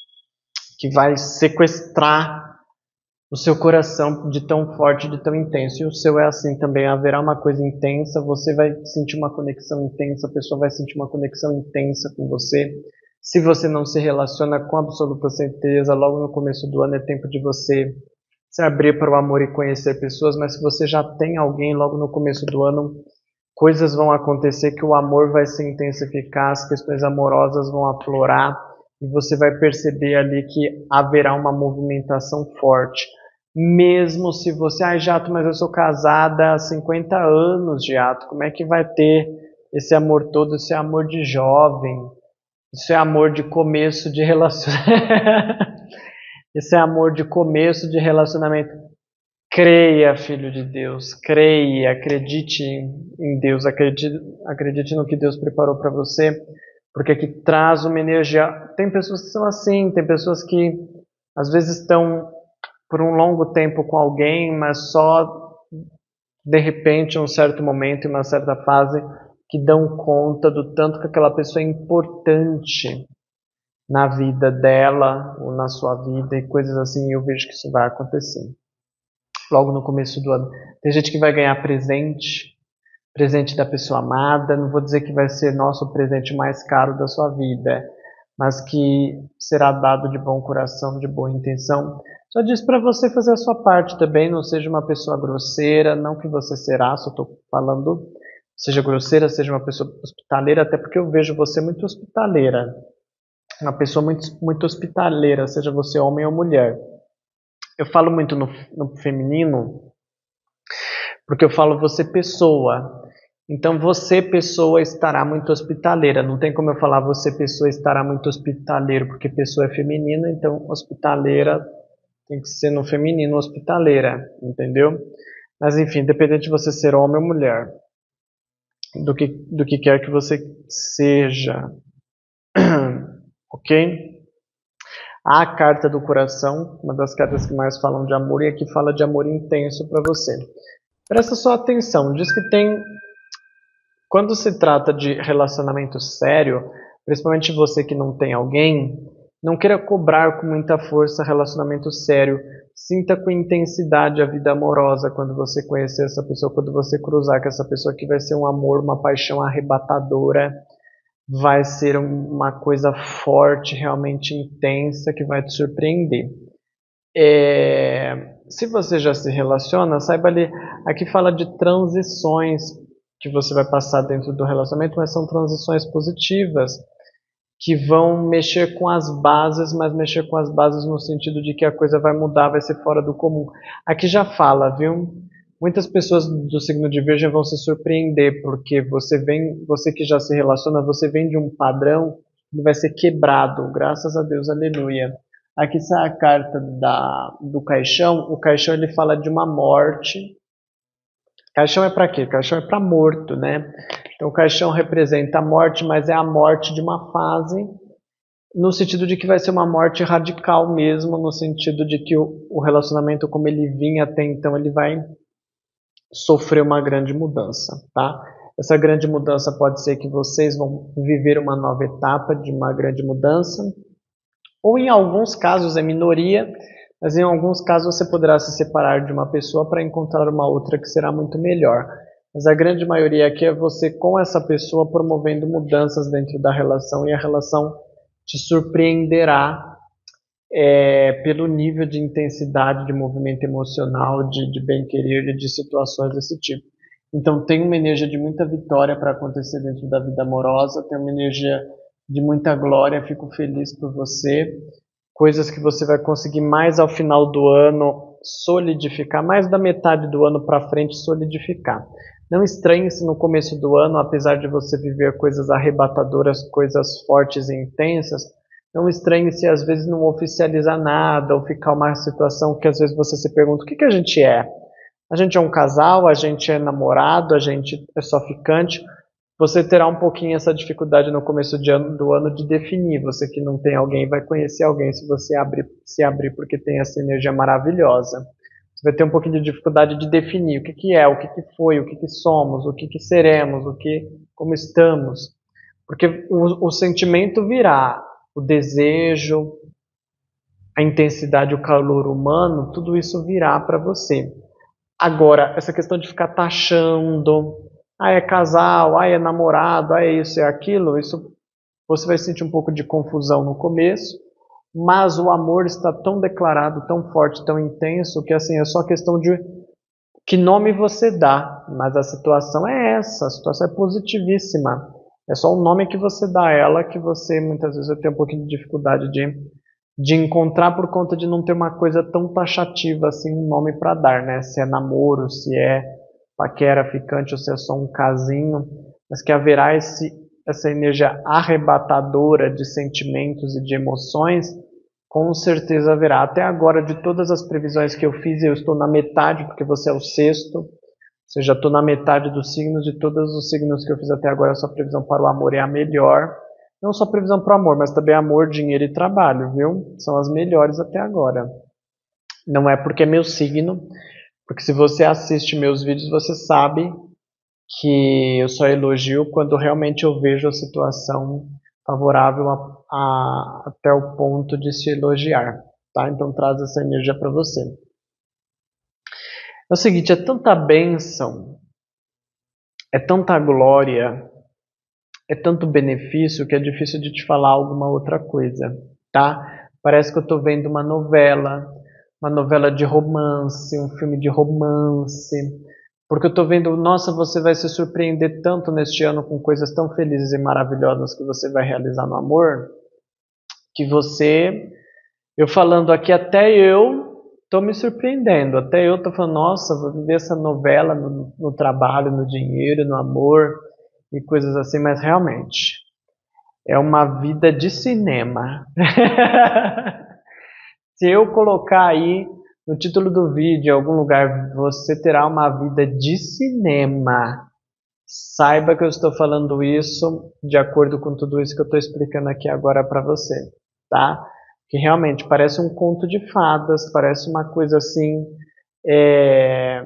que vai sequestrar o seu coração de tão forte, de tão intenso. E o seu é assim também, haverá uma coisa intensa, você vai sentir uma conexão intensa, a pessoa vai sentir uma conexão intensa com você. Se você não se relaciona, com absoluta certeza, logo no começo do ano é tempo de você se abrir para o amor e conhecer pessoas, mas se você já tem alguém, logo no começo do ano, coisas vão acontecer que o amor vai se intensificar, as questões amorosas vão aflorar, e você vai perceber ali que haverá uma movimentação forte. Mesmo se você, ai Jato, mas eu sou casada há cinquenta anos, Jato, como é que vai ter esse amor todo? Esse amor de jovem, isso é amor de começo de relacionamento. Esse é amor de começo de relacionamento. Creia, filho de Deus, creia, acredite em Deus, acredite, acredite no que Deus preparou para você, porque aqui traz uma energia. Tem pessoas que são assim, tem pessoas que às vezes estão por um longo tempo com alguém, mas só de repente, em um certo momento, em uma certa fase, que dão conta do tanto que aquela pessoa é importante na vida dela ou na sua vida e coisas assim, e eu vejo que isso vai acontecer. Logo no começo do ano. Tem gente que vai ganhar presente, presente da pessoa amada, não vou dizer que vai ser nosso presente mais caro da sua vida, mas que será dado de bom coração, de boa intenção. Só diz para você fazer a sua parte também, não seja uma pessoa grosseira, não que você será, só estou falando, seja grosseira, seja uma pessoa hospitaleira, até porque eu vejo você muito hospitaleira. Uma pessoa muito, muito hospitaleira, seja você homem ou mulher. Eu falo muito no, no feminino, porque eu falo você pessoa. Então você pessoa estará muito hospitaleira. Não tem como eu falar você pessoa estará muito hospitaleiro, porque pessoa é feminina, então hospitaleira tem que ser no feminino, hospitaleira, entendeu? Mas enfim, independente de você ser homem ou mulher, do que, do que quer que você seja. Ok? A carta do coração, uma das cartas que mais falam de amor, e aqui fala de amor intenso para você. Presta só atenção, diz que tem, quando se trata de relacionamento sério, principalmente você que não tem alguém, não queira cobrar com muita força relacionamento sério, sinta com intensidade a vida amorosa quando você conhecer essa pessoa, quando você cruzar com essa pessoa, que vai ser um amor, uma paixão arrebatadora, vai ser uma coisa forte, realmente intensa, que vai te surpreender. É, se você já se relaciona, saiba ali, aqui fala de transições que você vai passar dentro do relacionamento, mas são transições positivas, que vão mexer com as bases, mas mexer com as bases no sentido de que a coisa vai mudar, vai ser fora do comum. Aqui já fala, viu? Muitas pessoas do signo de Virgem vão se surpreender, porque você vem, você que já se relaciona, você vem de um padrão que vai ser quebrado, graças a Deus, aleluia. Aqui sai a carta da, do caixão, o caixão ele fala de uma morte. Caixão é para quê? Caixão é para morto, né? Então o caixão representa a morte, mas é a morte de uma fase, no sentido de que vai ser uma morte radical mesmo, no sentido de que o, o relacionamento como ele vinha até então, ele vai sofrer uma grande mudança, tá? Essa grande mudança pode ser que vocês vão viver uma nova etapa de uma grande mudança, ou em alguns casos é minoria, mas em alguns casos você poderá se separar de uma pessoa para encontrar uma outra que será muito melhor. Mas a grande maioria aqui é você com essa pessoa promovendo mudanças dentro da relação, e a relação te surpreenderá é, pelo nível de intensidade de movimento emocional, de, de bem-querer e de situações desse tipo. Então tem uma energia de muita vitória para acontecer dentro da vida amorosa, tem uma energia de muita glória, fico feliz por você. Coisas que você vai conseguir mais ao final do ano solidificar, mais da metade do ano para frente solidificar. Não estranhe se no começo do ano, apesar de você viver coisas arrebatadoras, coisas fortes e intensas, não estranhe se às vezes não oficializar nada ou ficar uma situação que às vezes você se pergunta: o que, que a gente é? A gente é um casal, a gente é namorado, a gente é só ficante. Você terá um pouquinho essa dificuldade no começo de ano, do ano de definir. Você que não tem alguém vai conhecer alguém se você abrir, se abrir porque tem essa energia maravilhosa. Você vai ter um pouquinho de dificuldade de definir o que, que é, o que, que foi, o que, que somos, o que, que seremos, o que, como estamos. Porque o, o sentimento virá, o desejo, a intensidade, o calor humano, tudo isso virá para você. Agora, essa questão de ficar taxando, ah, é casal, ah, é namorado, ah, é isso, é aquilo, isso você vai sentir um pouco de confusão no começo, mas o amor está tão declarado, tão forte, tão intenso, que assim, é só questão de que nome você dá, mas a situação é essa, a situação é positivíssima. É só o nome que você dá a ela que você, muitas vezes, vai ter um pouquinho de dificuldade de, de encontrar por conta de não ter uma coisa tão taxativa assim, um nome para dar, né? Se é namoro, se é paquera, ficante, ou se é só um casinho, mas que haverá esse, essa energia arrebatadora de sentimentos e de emoções, com certeza haverá. Até agora, de todas as previsões que eu fiz, eu estou na metade, porque você é o sexto, ou seja, estou na metade dos signos. De todos os signos que eu fiz até agora, a sua previsão para o amor é a melhor. Não só previsão para o amor, mas também amor, dinheiro e trabalho, viu? São as melhores até agora. Não é porque é meu signo, porque se você assiste meus vídeos, você sabe que eu só elogio quando realmente eu vejo a situação favorável a, a, até o ponto de se elogiar, tá? Então traz essa energia para você. É o seguinte, é tanta bênção, é tanta glória, é tanto benefício que é difícil de te falar alguma outra coisa, tá? Parece que eu estou vendo uma novela, uma novela de romance, um filme de romance, porque eu estou vendo, nossa, você vai se surpreender tanto neste ano com coisas tão felizes e maravilhosas que você vai realizar no amor, que você, eu falando aqui, até eu estou me surpreendendo, até eu estou falando, nossa, vou viver essa novela no, no trabalho, no dinheiro, no amor e coisas assim, mas realmente é uma vida de cinema. Se eu colocar aí no título do vídeo, em algum lugar, você terá uma vida de cinema, saiba que eu estou falando isso de acordo com tudo isso que eu estou explicando aqui agora para você, tá? Que realmente parece um conto de fadas, parece uma coisa assim, é...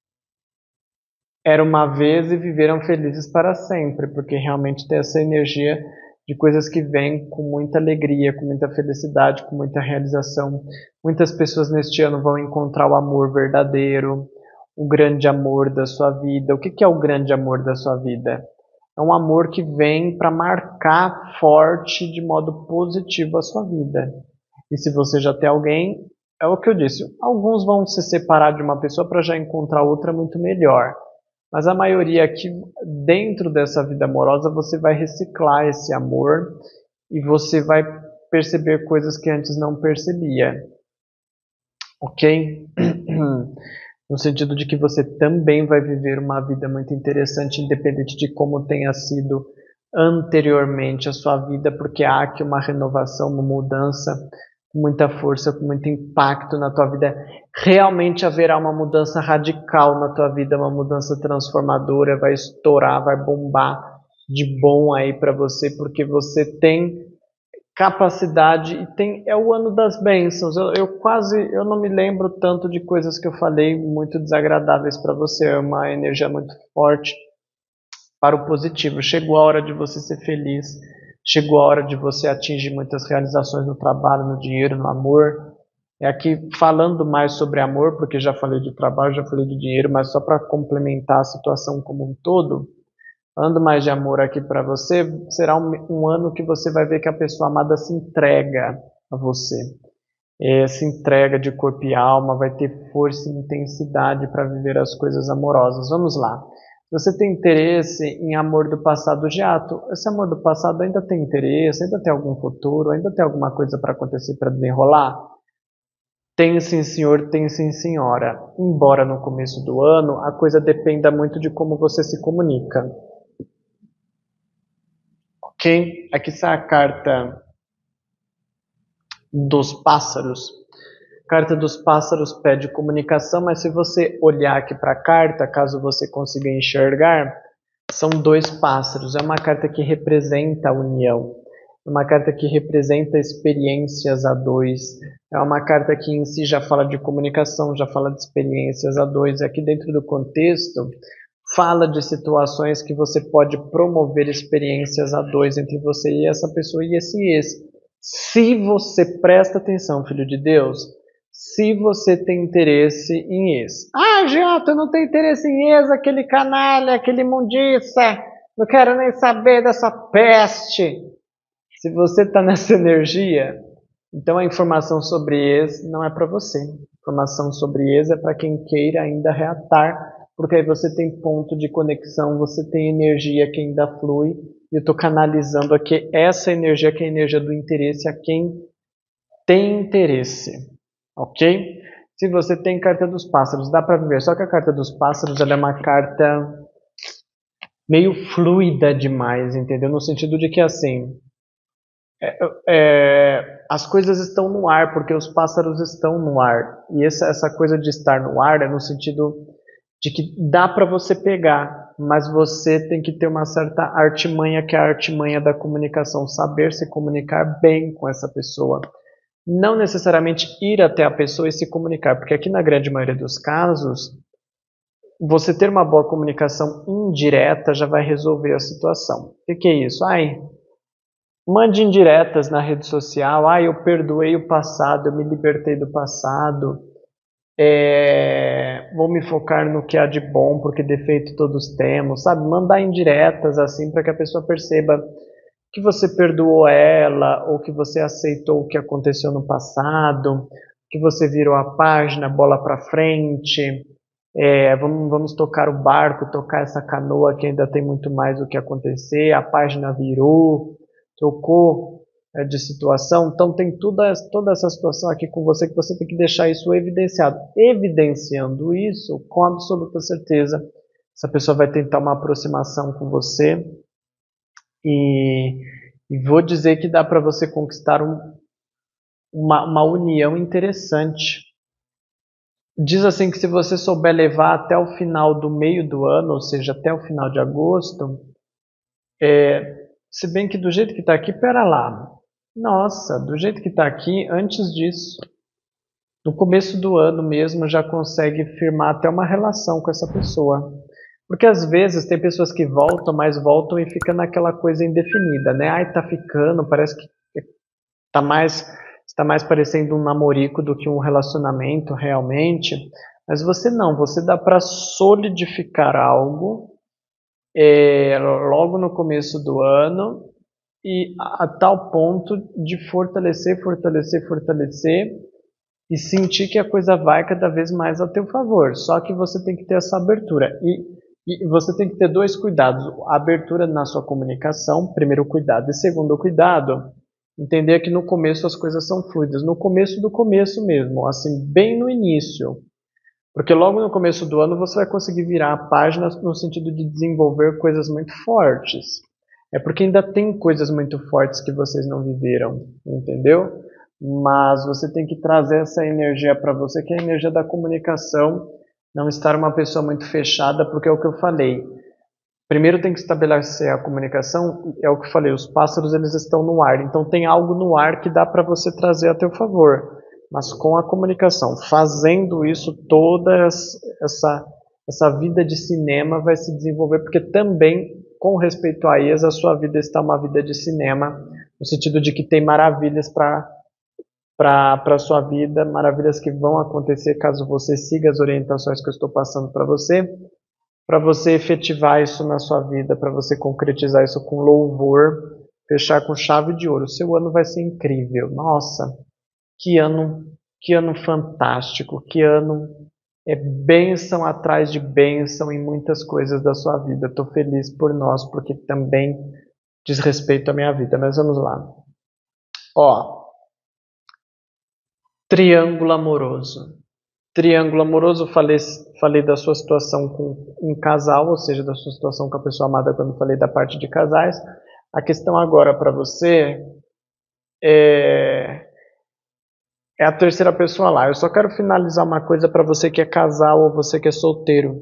era uma vez e viveram felizes para sempre, porque realmente tem essa energia de coisas que vêm com muita alegria, com muita felicidade, com muita realização. Muitas pessoas neste ano vão encontrar o amor verdadeiro, o grande amor da sua vida. O que é o grande amor da sua vida? É um amor que vem para marcar forte, de modo positivo, a sua vida. E se você já tem alguém, é o que eu disse, alguns vão se separar de uma pessoa para já encontrar outra muito melhor. Mas a maioria aqui, dentro dessa vida amorosa, você vai reciclar esse amor e você vai perceber coisas que antes não percebia. Ok? No sentido de que você também vai viver uma vida muito interessante, independente de como tenha sido anteriormente a sua vida, porque há aqui uma renovação, uma mudança com muita força, com muito impacto na tua vida. Realmente haverá uma mudança radical na tua vida, uma mudança transformadora, vai estourar, vai bombar de bom aí para você, porque você tem capacidade e tem, é o ano das bênçãos. Eu, eu quase, eu não me lembro tanto de coisas que eu falei muito desagradáveis para você, é uma energia muito forte para o positivo. Chegou a hora de você ser feliz, chegou a hora de você atingir muitas realizações no trabalho, no dinheiro, no amor. É aqui falando mais sobre amor, porque já falei de trabalho, já falei de dinheiro, mas só para complementar a situação como um todo, falando mais de amor aqui para você, será um, um ano que você vai ver que a pessoa amada se entrega a você. É, se entrega de corpo e alma, vai ter força e intensidade para viver as coisas amorosas. Vamos lá. Se você tem interesse em amor do passado jato, esse amor do passado ainda tem interesse, ainda tem algum futuro, ainda tem alguma coisa para acontecer, para desenrolar? Tem sim, senhor, tem sim, senhora. Embora no começo do ano a coisa dependa muito de como você se comunica. Ok? Aqui está a carta dos pássaros. A carta dos pássaros pede comunicação, mas se você olhar aqui para a carta, caso você consiga enxergar, são dois pássaros. É uma carta que representa a união. É uma carta que representa experiências a dois. É uma carta que em si já fala de comunicação, já fala de experiências a dois. Aqui dentro do contexto, fala de situações que você pode promover experiências a dois entre você e essa pessoa e esse ex. Se você presta atenção, filho de Deus, se você tem interesse em ex. Ah, Jota, eu não tenho interesse em ex, aquele canalha, aquele imundiça, não quero nem saber dessa peste. Se você está nessa energia, então a informação sobre ex não é para você. A informação sobre ex é para quem queira ainda reatar, porque aí você tem ponto de conexão, você tem energia que ainda flui, e eu estou canalizando aqui essa energia, que é a energia do interesse, a quem tem interesse, ok? Se você tem carta dos pássaros, dá para viver, só que a carta dos pássaros ela é uma carta meio fluida demais, entendeu? No sentido de que assim, é, é, as coisas estão no ar porque os pássaros estão no ar, e essa, essa coisa de estar no ar é no sentido de que dá para você pegar, mas você tem que ter uma certa artimanha, que é a artimanha da comunicação, saber se comunicar bem com essa pessoa. Não necessariamente ir até a pessoa e se comunicar, porque aqui na grande maioria dos casos, você ter uma boa comunicação indireta já vai resolver a situação. O que é isso? Ai, mande indiretas na rede social, ai, eu perdoei o passado, eu me libertei do passado, é, vou me focar no que há de bom, porque defeito todos temos, sabe? Mandar indiretas assim para que a pessoa perceba que você perdoou ela, ou que você aceitou o que aconteceu no passado, que você virou a página, bola para frente, é, vamos, vamos tocar o barco, tocar essa canoa que ainda tem muito mais o que acontecer, a página virou, trocou é, de situação, então tem toda, toda essa situação aqui com você que você tem que deixar isso evidenciado. Evidenciando isso, com absoluta certeza, essa pessoa vai tentar uma aproximação com você, e, e vou dizer que dá para você conquistar um, uma, uma união interessante. Diz assim que se você souber levar até o final do meio do ano, ou seja, até o final de agosto, é, se bem que do jeito que está aqui, pera lá, nossa, do jeito que está aqui, antes disso, no começo do ano mesmo, já consegue firmar até uma relação com essa pessoa. Porque às vezes tem pessoas que voltam, mas voltam e fica naquela coisa indefinida, né? Ai, tá ficando, parece que tá mais, está mais parecendo um namorico do que um relacionamento realmente. Mas você não, você dá para solidificar algo é, logo no começo do ano e a, a tal ponto de fortalecer, fortalecer, fortalecer e sentir que a coisa vai cada vez mais a teu favor. Só que você tem que ter essa abertura. E E você tem que ter dois cuidados. A abertura na sua comunicação, primeiro cuidado. E segundo cuidado, entender que no começo as coisas são fluidas. No começo do começo mesmo, assim, bem no início. Porque logo no começo do ano você vai conseguir virar a página no sentido de desenvolver coisas muito fortes. É porque ainda tem coisas muito fortes que vocês não viveram, entendeu? Mas você tem que trazer essa energia para você, que é a energia da comunicação. Não estar uma pessoa muito fechada, porque é o que eu falei. Primeiro tem que estabelecer a comunicação, é o que eu falei, os pássaros eles estão no ar, então tem algo no ar que dá para você trazer a teu favor, mas com a comunicação. Fazendo isso, toda essa, essa vida de cinema vai se desenvolver, porque também, com respeito a ex, a sua vida está uma vida de cinema, no sentido de que tem maravilhas para para a sua vida, maravilhas que vão acontecer caso você siga as orientações que eu estou passando para você, para você efetivar isso na sua vida, para você concretizar isso com louvor, fechar com chave de ouro. Seu ano vai ser incrível. Nossa, que ano, que ano fantástico, que ano é bênção atrás de bênção em muitas coisas da sua vida. Estou feliz por nós, porque também diz respeito à minha vida. Mas vamos lá. Ó, triângulo amoroso. Triângulo amoroso, falei, falei da sua situação com um casal, ou seja, da sua situação com a pessoa amada quando falei da parte de casais. A questão agora para você é, é a terceira pessoa lá. Eu só quero finalizar uma coisa para você que é casal ou você que é solteiro.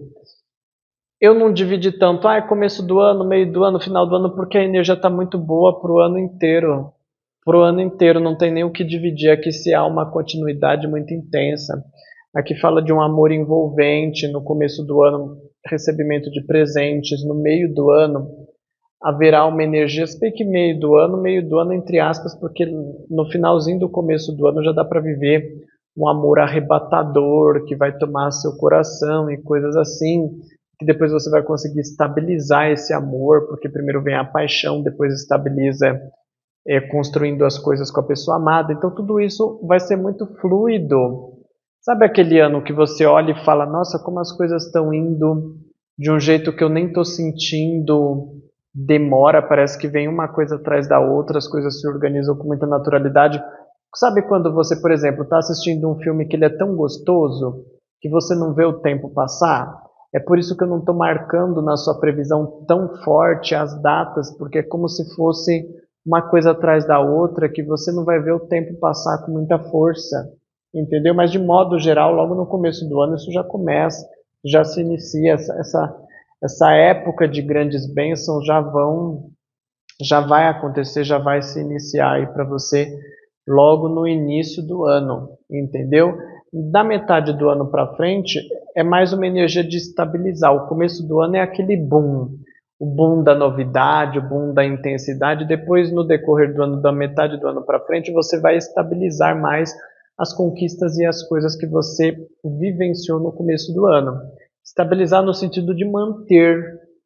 Eu não dividi tanto, ah, é começo do ano, meio do ano, final do ano, porque a energia está muito boa para o ano inteiro. Para o ano inteiro, não tem nem o que dividir. Aqui se há uma continuidade muito intensa. Aqui fala de um amor envolvente, no começo do ano, recebimento de presentes, no meio do ano, haverá uma energia, se bem que meio do ano, meio do ano entre aspas, porque no finalzinho do começo do ano já dá para viver um amor arrebatador, que vai tomar seu coração e coisas assim, que depois você vai conseguir estabilizar esse amor, porque primeiro vem a paixão, depois estabiliza é, construindo as coisas com a pessoa amada, então tudo isso vai ser muito fluido. Sabe aquele ano que você olha e fala, nossa, como as coisas estão indo de um jeito que eu nem estou sentindo, demora, parece que vem uma coisa atrás da outra, as coisas se organizam com muita naturalidade. Sabe quando você, por exemplo, está assistindo um filme que ele é tão gostoso que você não vê o tempo passar? É por isso que eu não estou marcando na sua previsão tão forte as datas, porque é como se fosse uma coisa atrás da outra que você não vai ver o tempo passar com muita força. Entendeu? Mas de modo geral, logo no começo do ano, isso já começa, já se inicia, essa, essa, essa época de grandes bênçãos já vão, já vai acontecer, já vai se iniciar aí para você logo no início do ano, entendeu? Da metade do ano para frente, é mais uma energia de estabilizar. O começo do ano é aquele boom, o boom da novidade, o boom da intensidade. Depois, no decorrer do ano, da metade do ano para frente, você vai estabilizar mais as conquistas e as coisas que você vivenciou no começo do ano. Estabilizar no sentido de manter,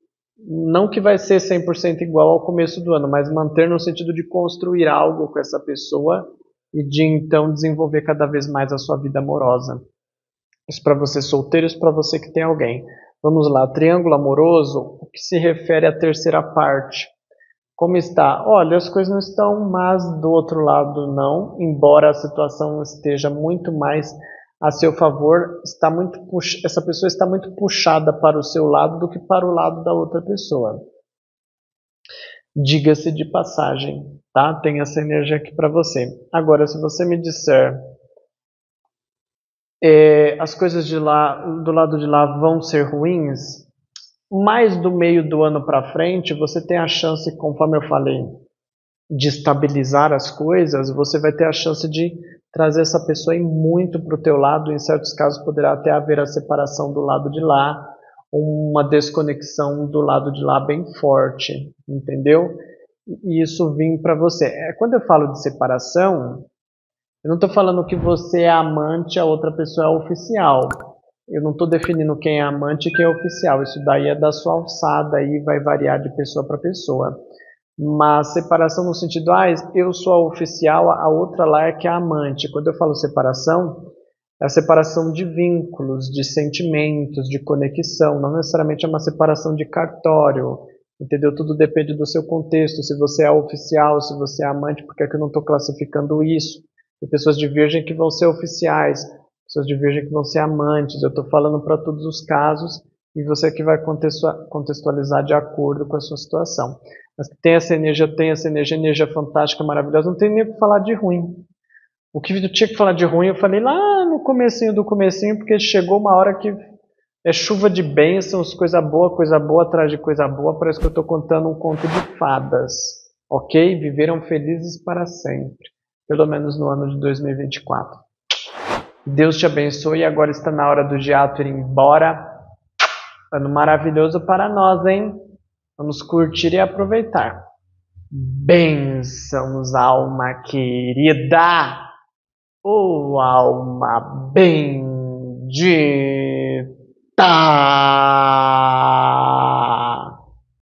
não que vai ser cem por cento igual ao começo do ano, mas manter no sentido de construir algo com essa pessoa e de então desenvolver cada vez mais a sua vida amorosa. Isso para você solteiro, isso para você que tem alguém. Vamos lá, triângulo amoroso, o que se refere à terceira parte. Como está? Olha, as coisas não estão más do outro lado não, embora a situação esteja muito mais a seu favor, está muito pux... essa pessoa está muito puxada para o seu lado do que para o lado da outra pessoa. Diga-se de passagem, tá? Tem essa energia aqui para você. Agora, se você me disser é, as coisas de lá, do lado de lá vão ser ruins, mais do meio do ano para frente, você tem a chance, conforme eu falei, de estabilizar as coisas, você vai ter a chance de trazer essa pessoa em muito para o teu lado, em certos casos poderá até haver a separação do lado de lá, uma desconexão do lado de lá bem forte, entendeu? E isso vem para você. É, quando eu falo de separação, eu não estou falando que você é amante, a outra pessoa é oficial. Eu não estou definindo quem é amante e quem é oficial. Isso daí é da sua alçada e vai variar de pessoa para pessoa. Mas separação no sentido, ah, eu sou a oficial, a outra lá é que é a amante. Quando eu falo separação, é a separação de vínculos, de sentimentos, de conexão. Não necessariamente é uma separação de cartório. Entendeu? Tudo depende do seu contexto. Se você é oficial, se você é amante, por que é que eu não estou classificando isso? Tem pessoas de virgem que vão ser oficiais, pessoas de virgem que vão ser amantes. Eu estou falando para todos os casos e você que vai contextualizar de acordo com a sua situação. Mas tem essa energia, tem essa energia, energia fantástica, maravilhosa. Não tem nem o que falar de ruim. O que eu tinha que falar de ruim, eu falei lá no comecinho do comecinho, porque chegou uma hora que é chuva de bênçãos, coisa boa, coisa boa atrás de coisa boa. Parece que eu estou contando um conto de fadas. Ok? Viveram felizes para sempre. Pelo menos no ano de dois mil e vinte e quatro. Deus te abençoe. Agora está na hora do Giato ir embora. Ano maravilhoso para nós, hein? Vamos curtir e aproveitar. Bênçãos, alma querida! Oh, alma bendita!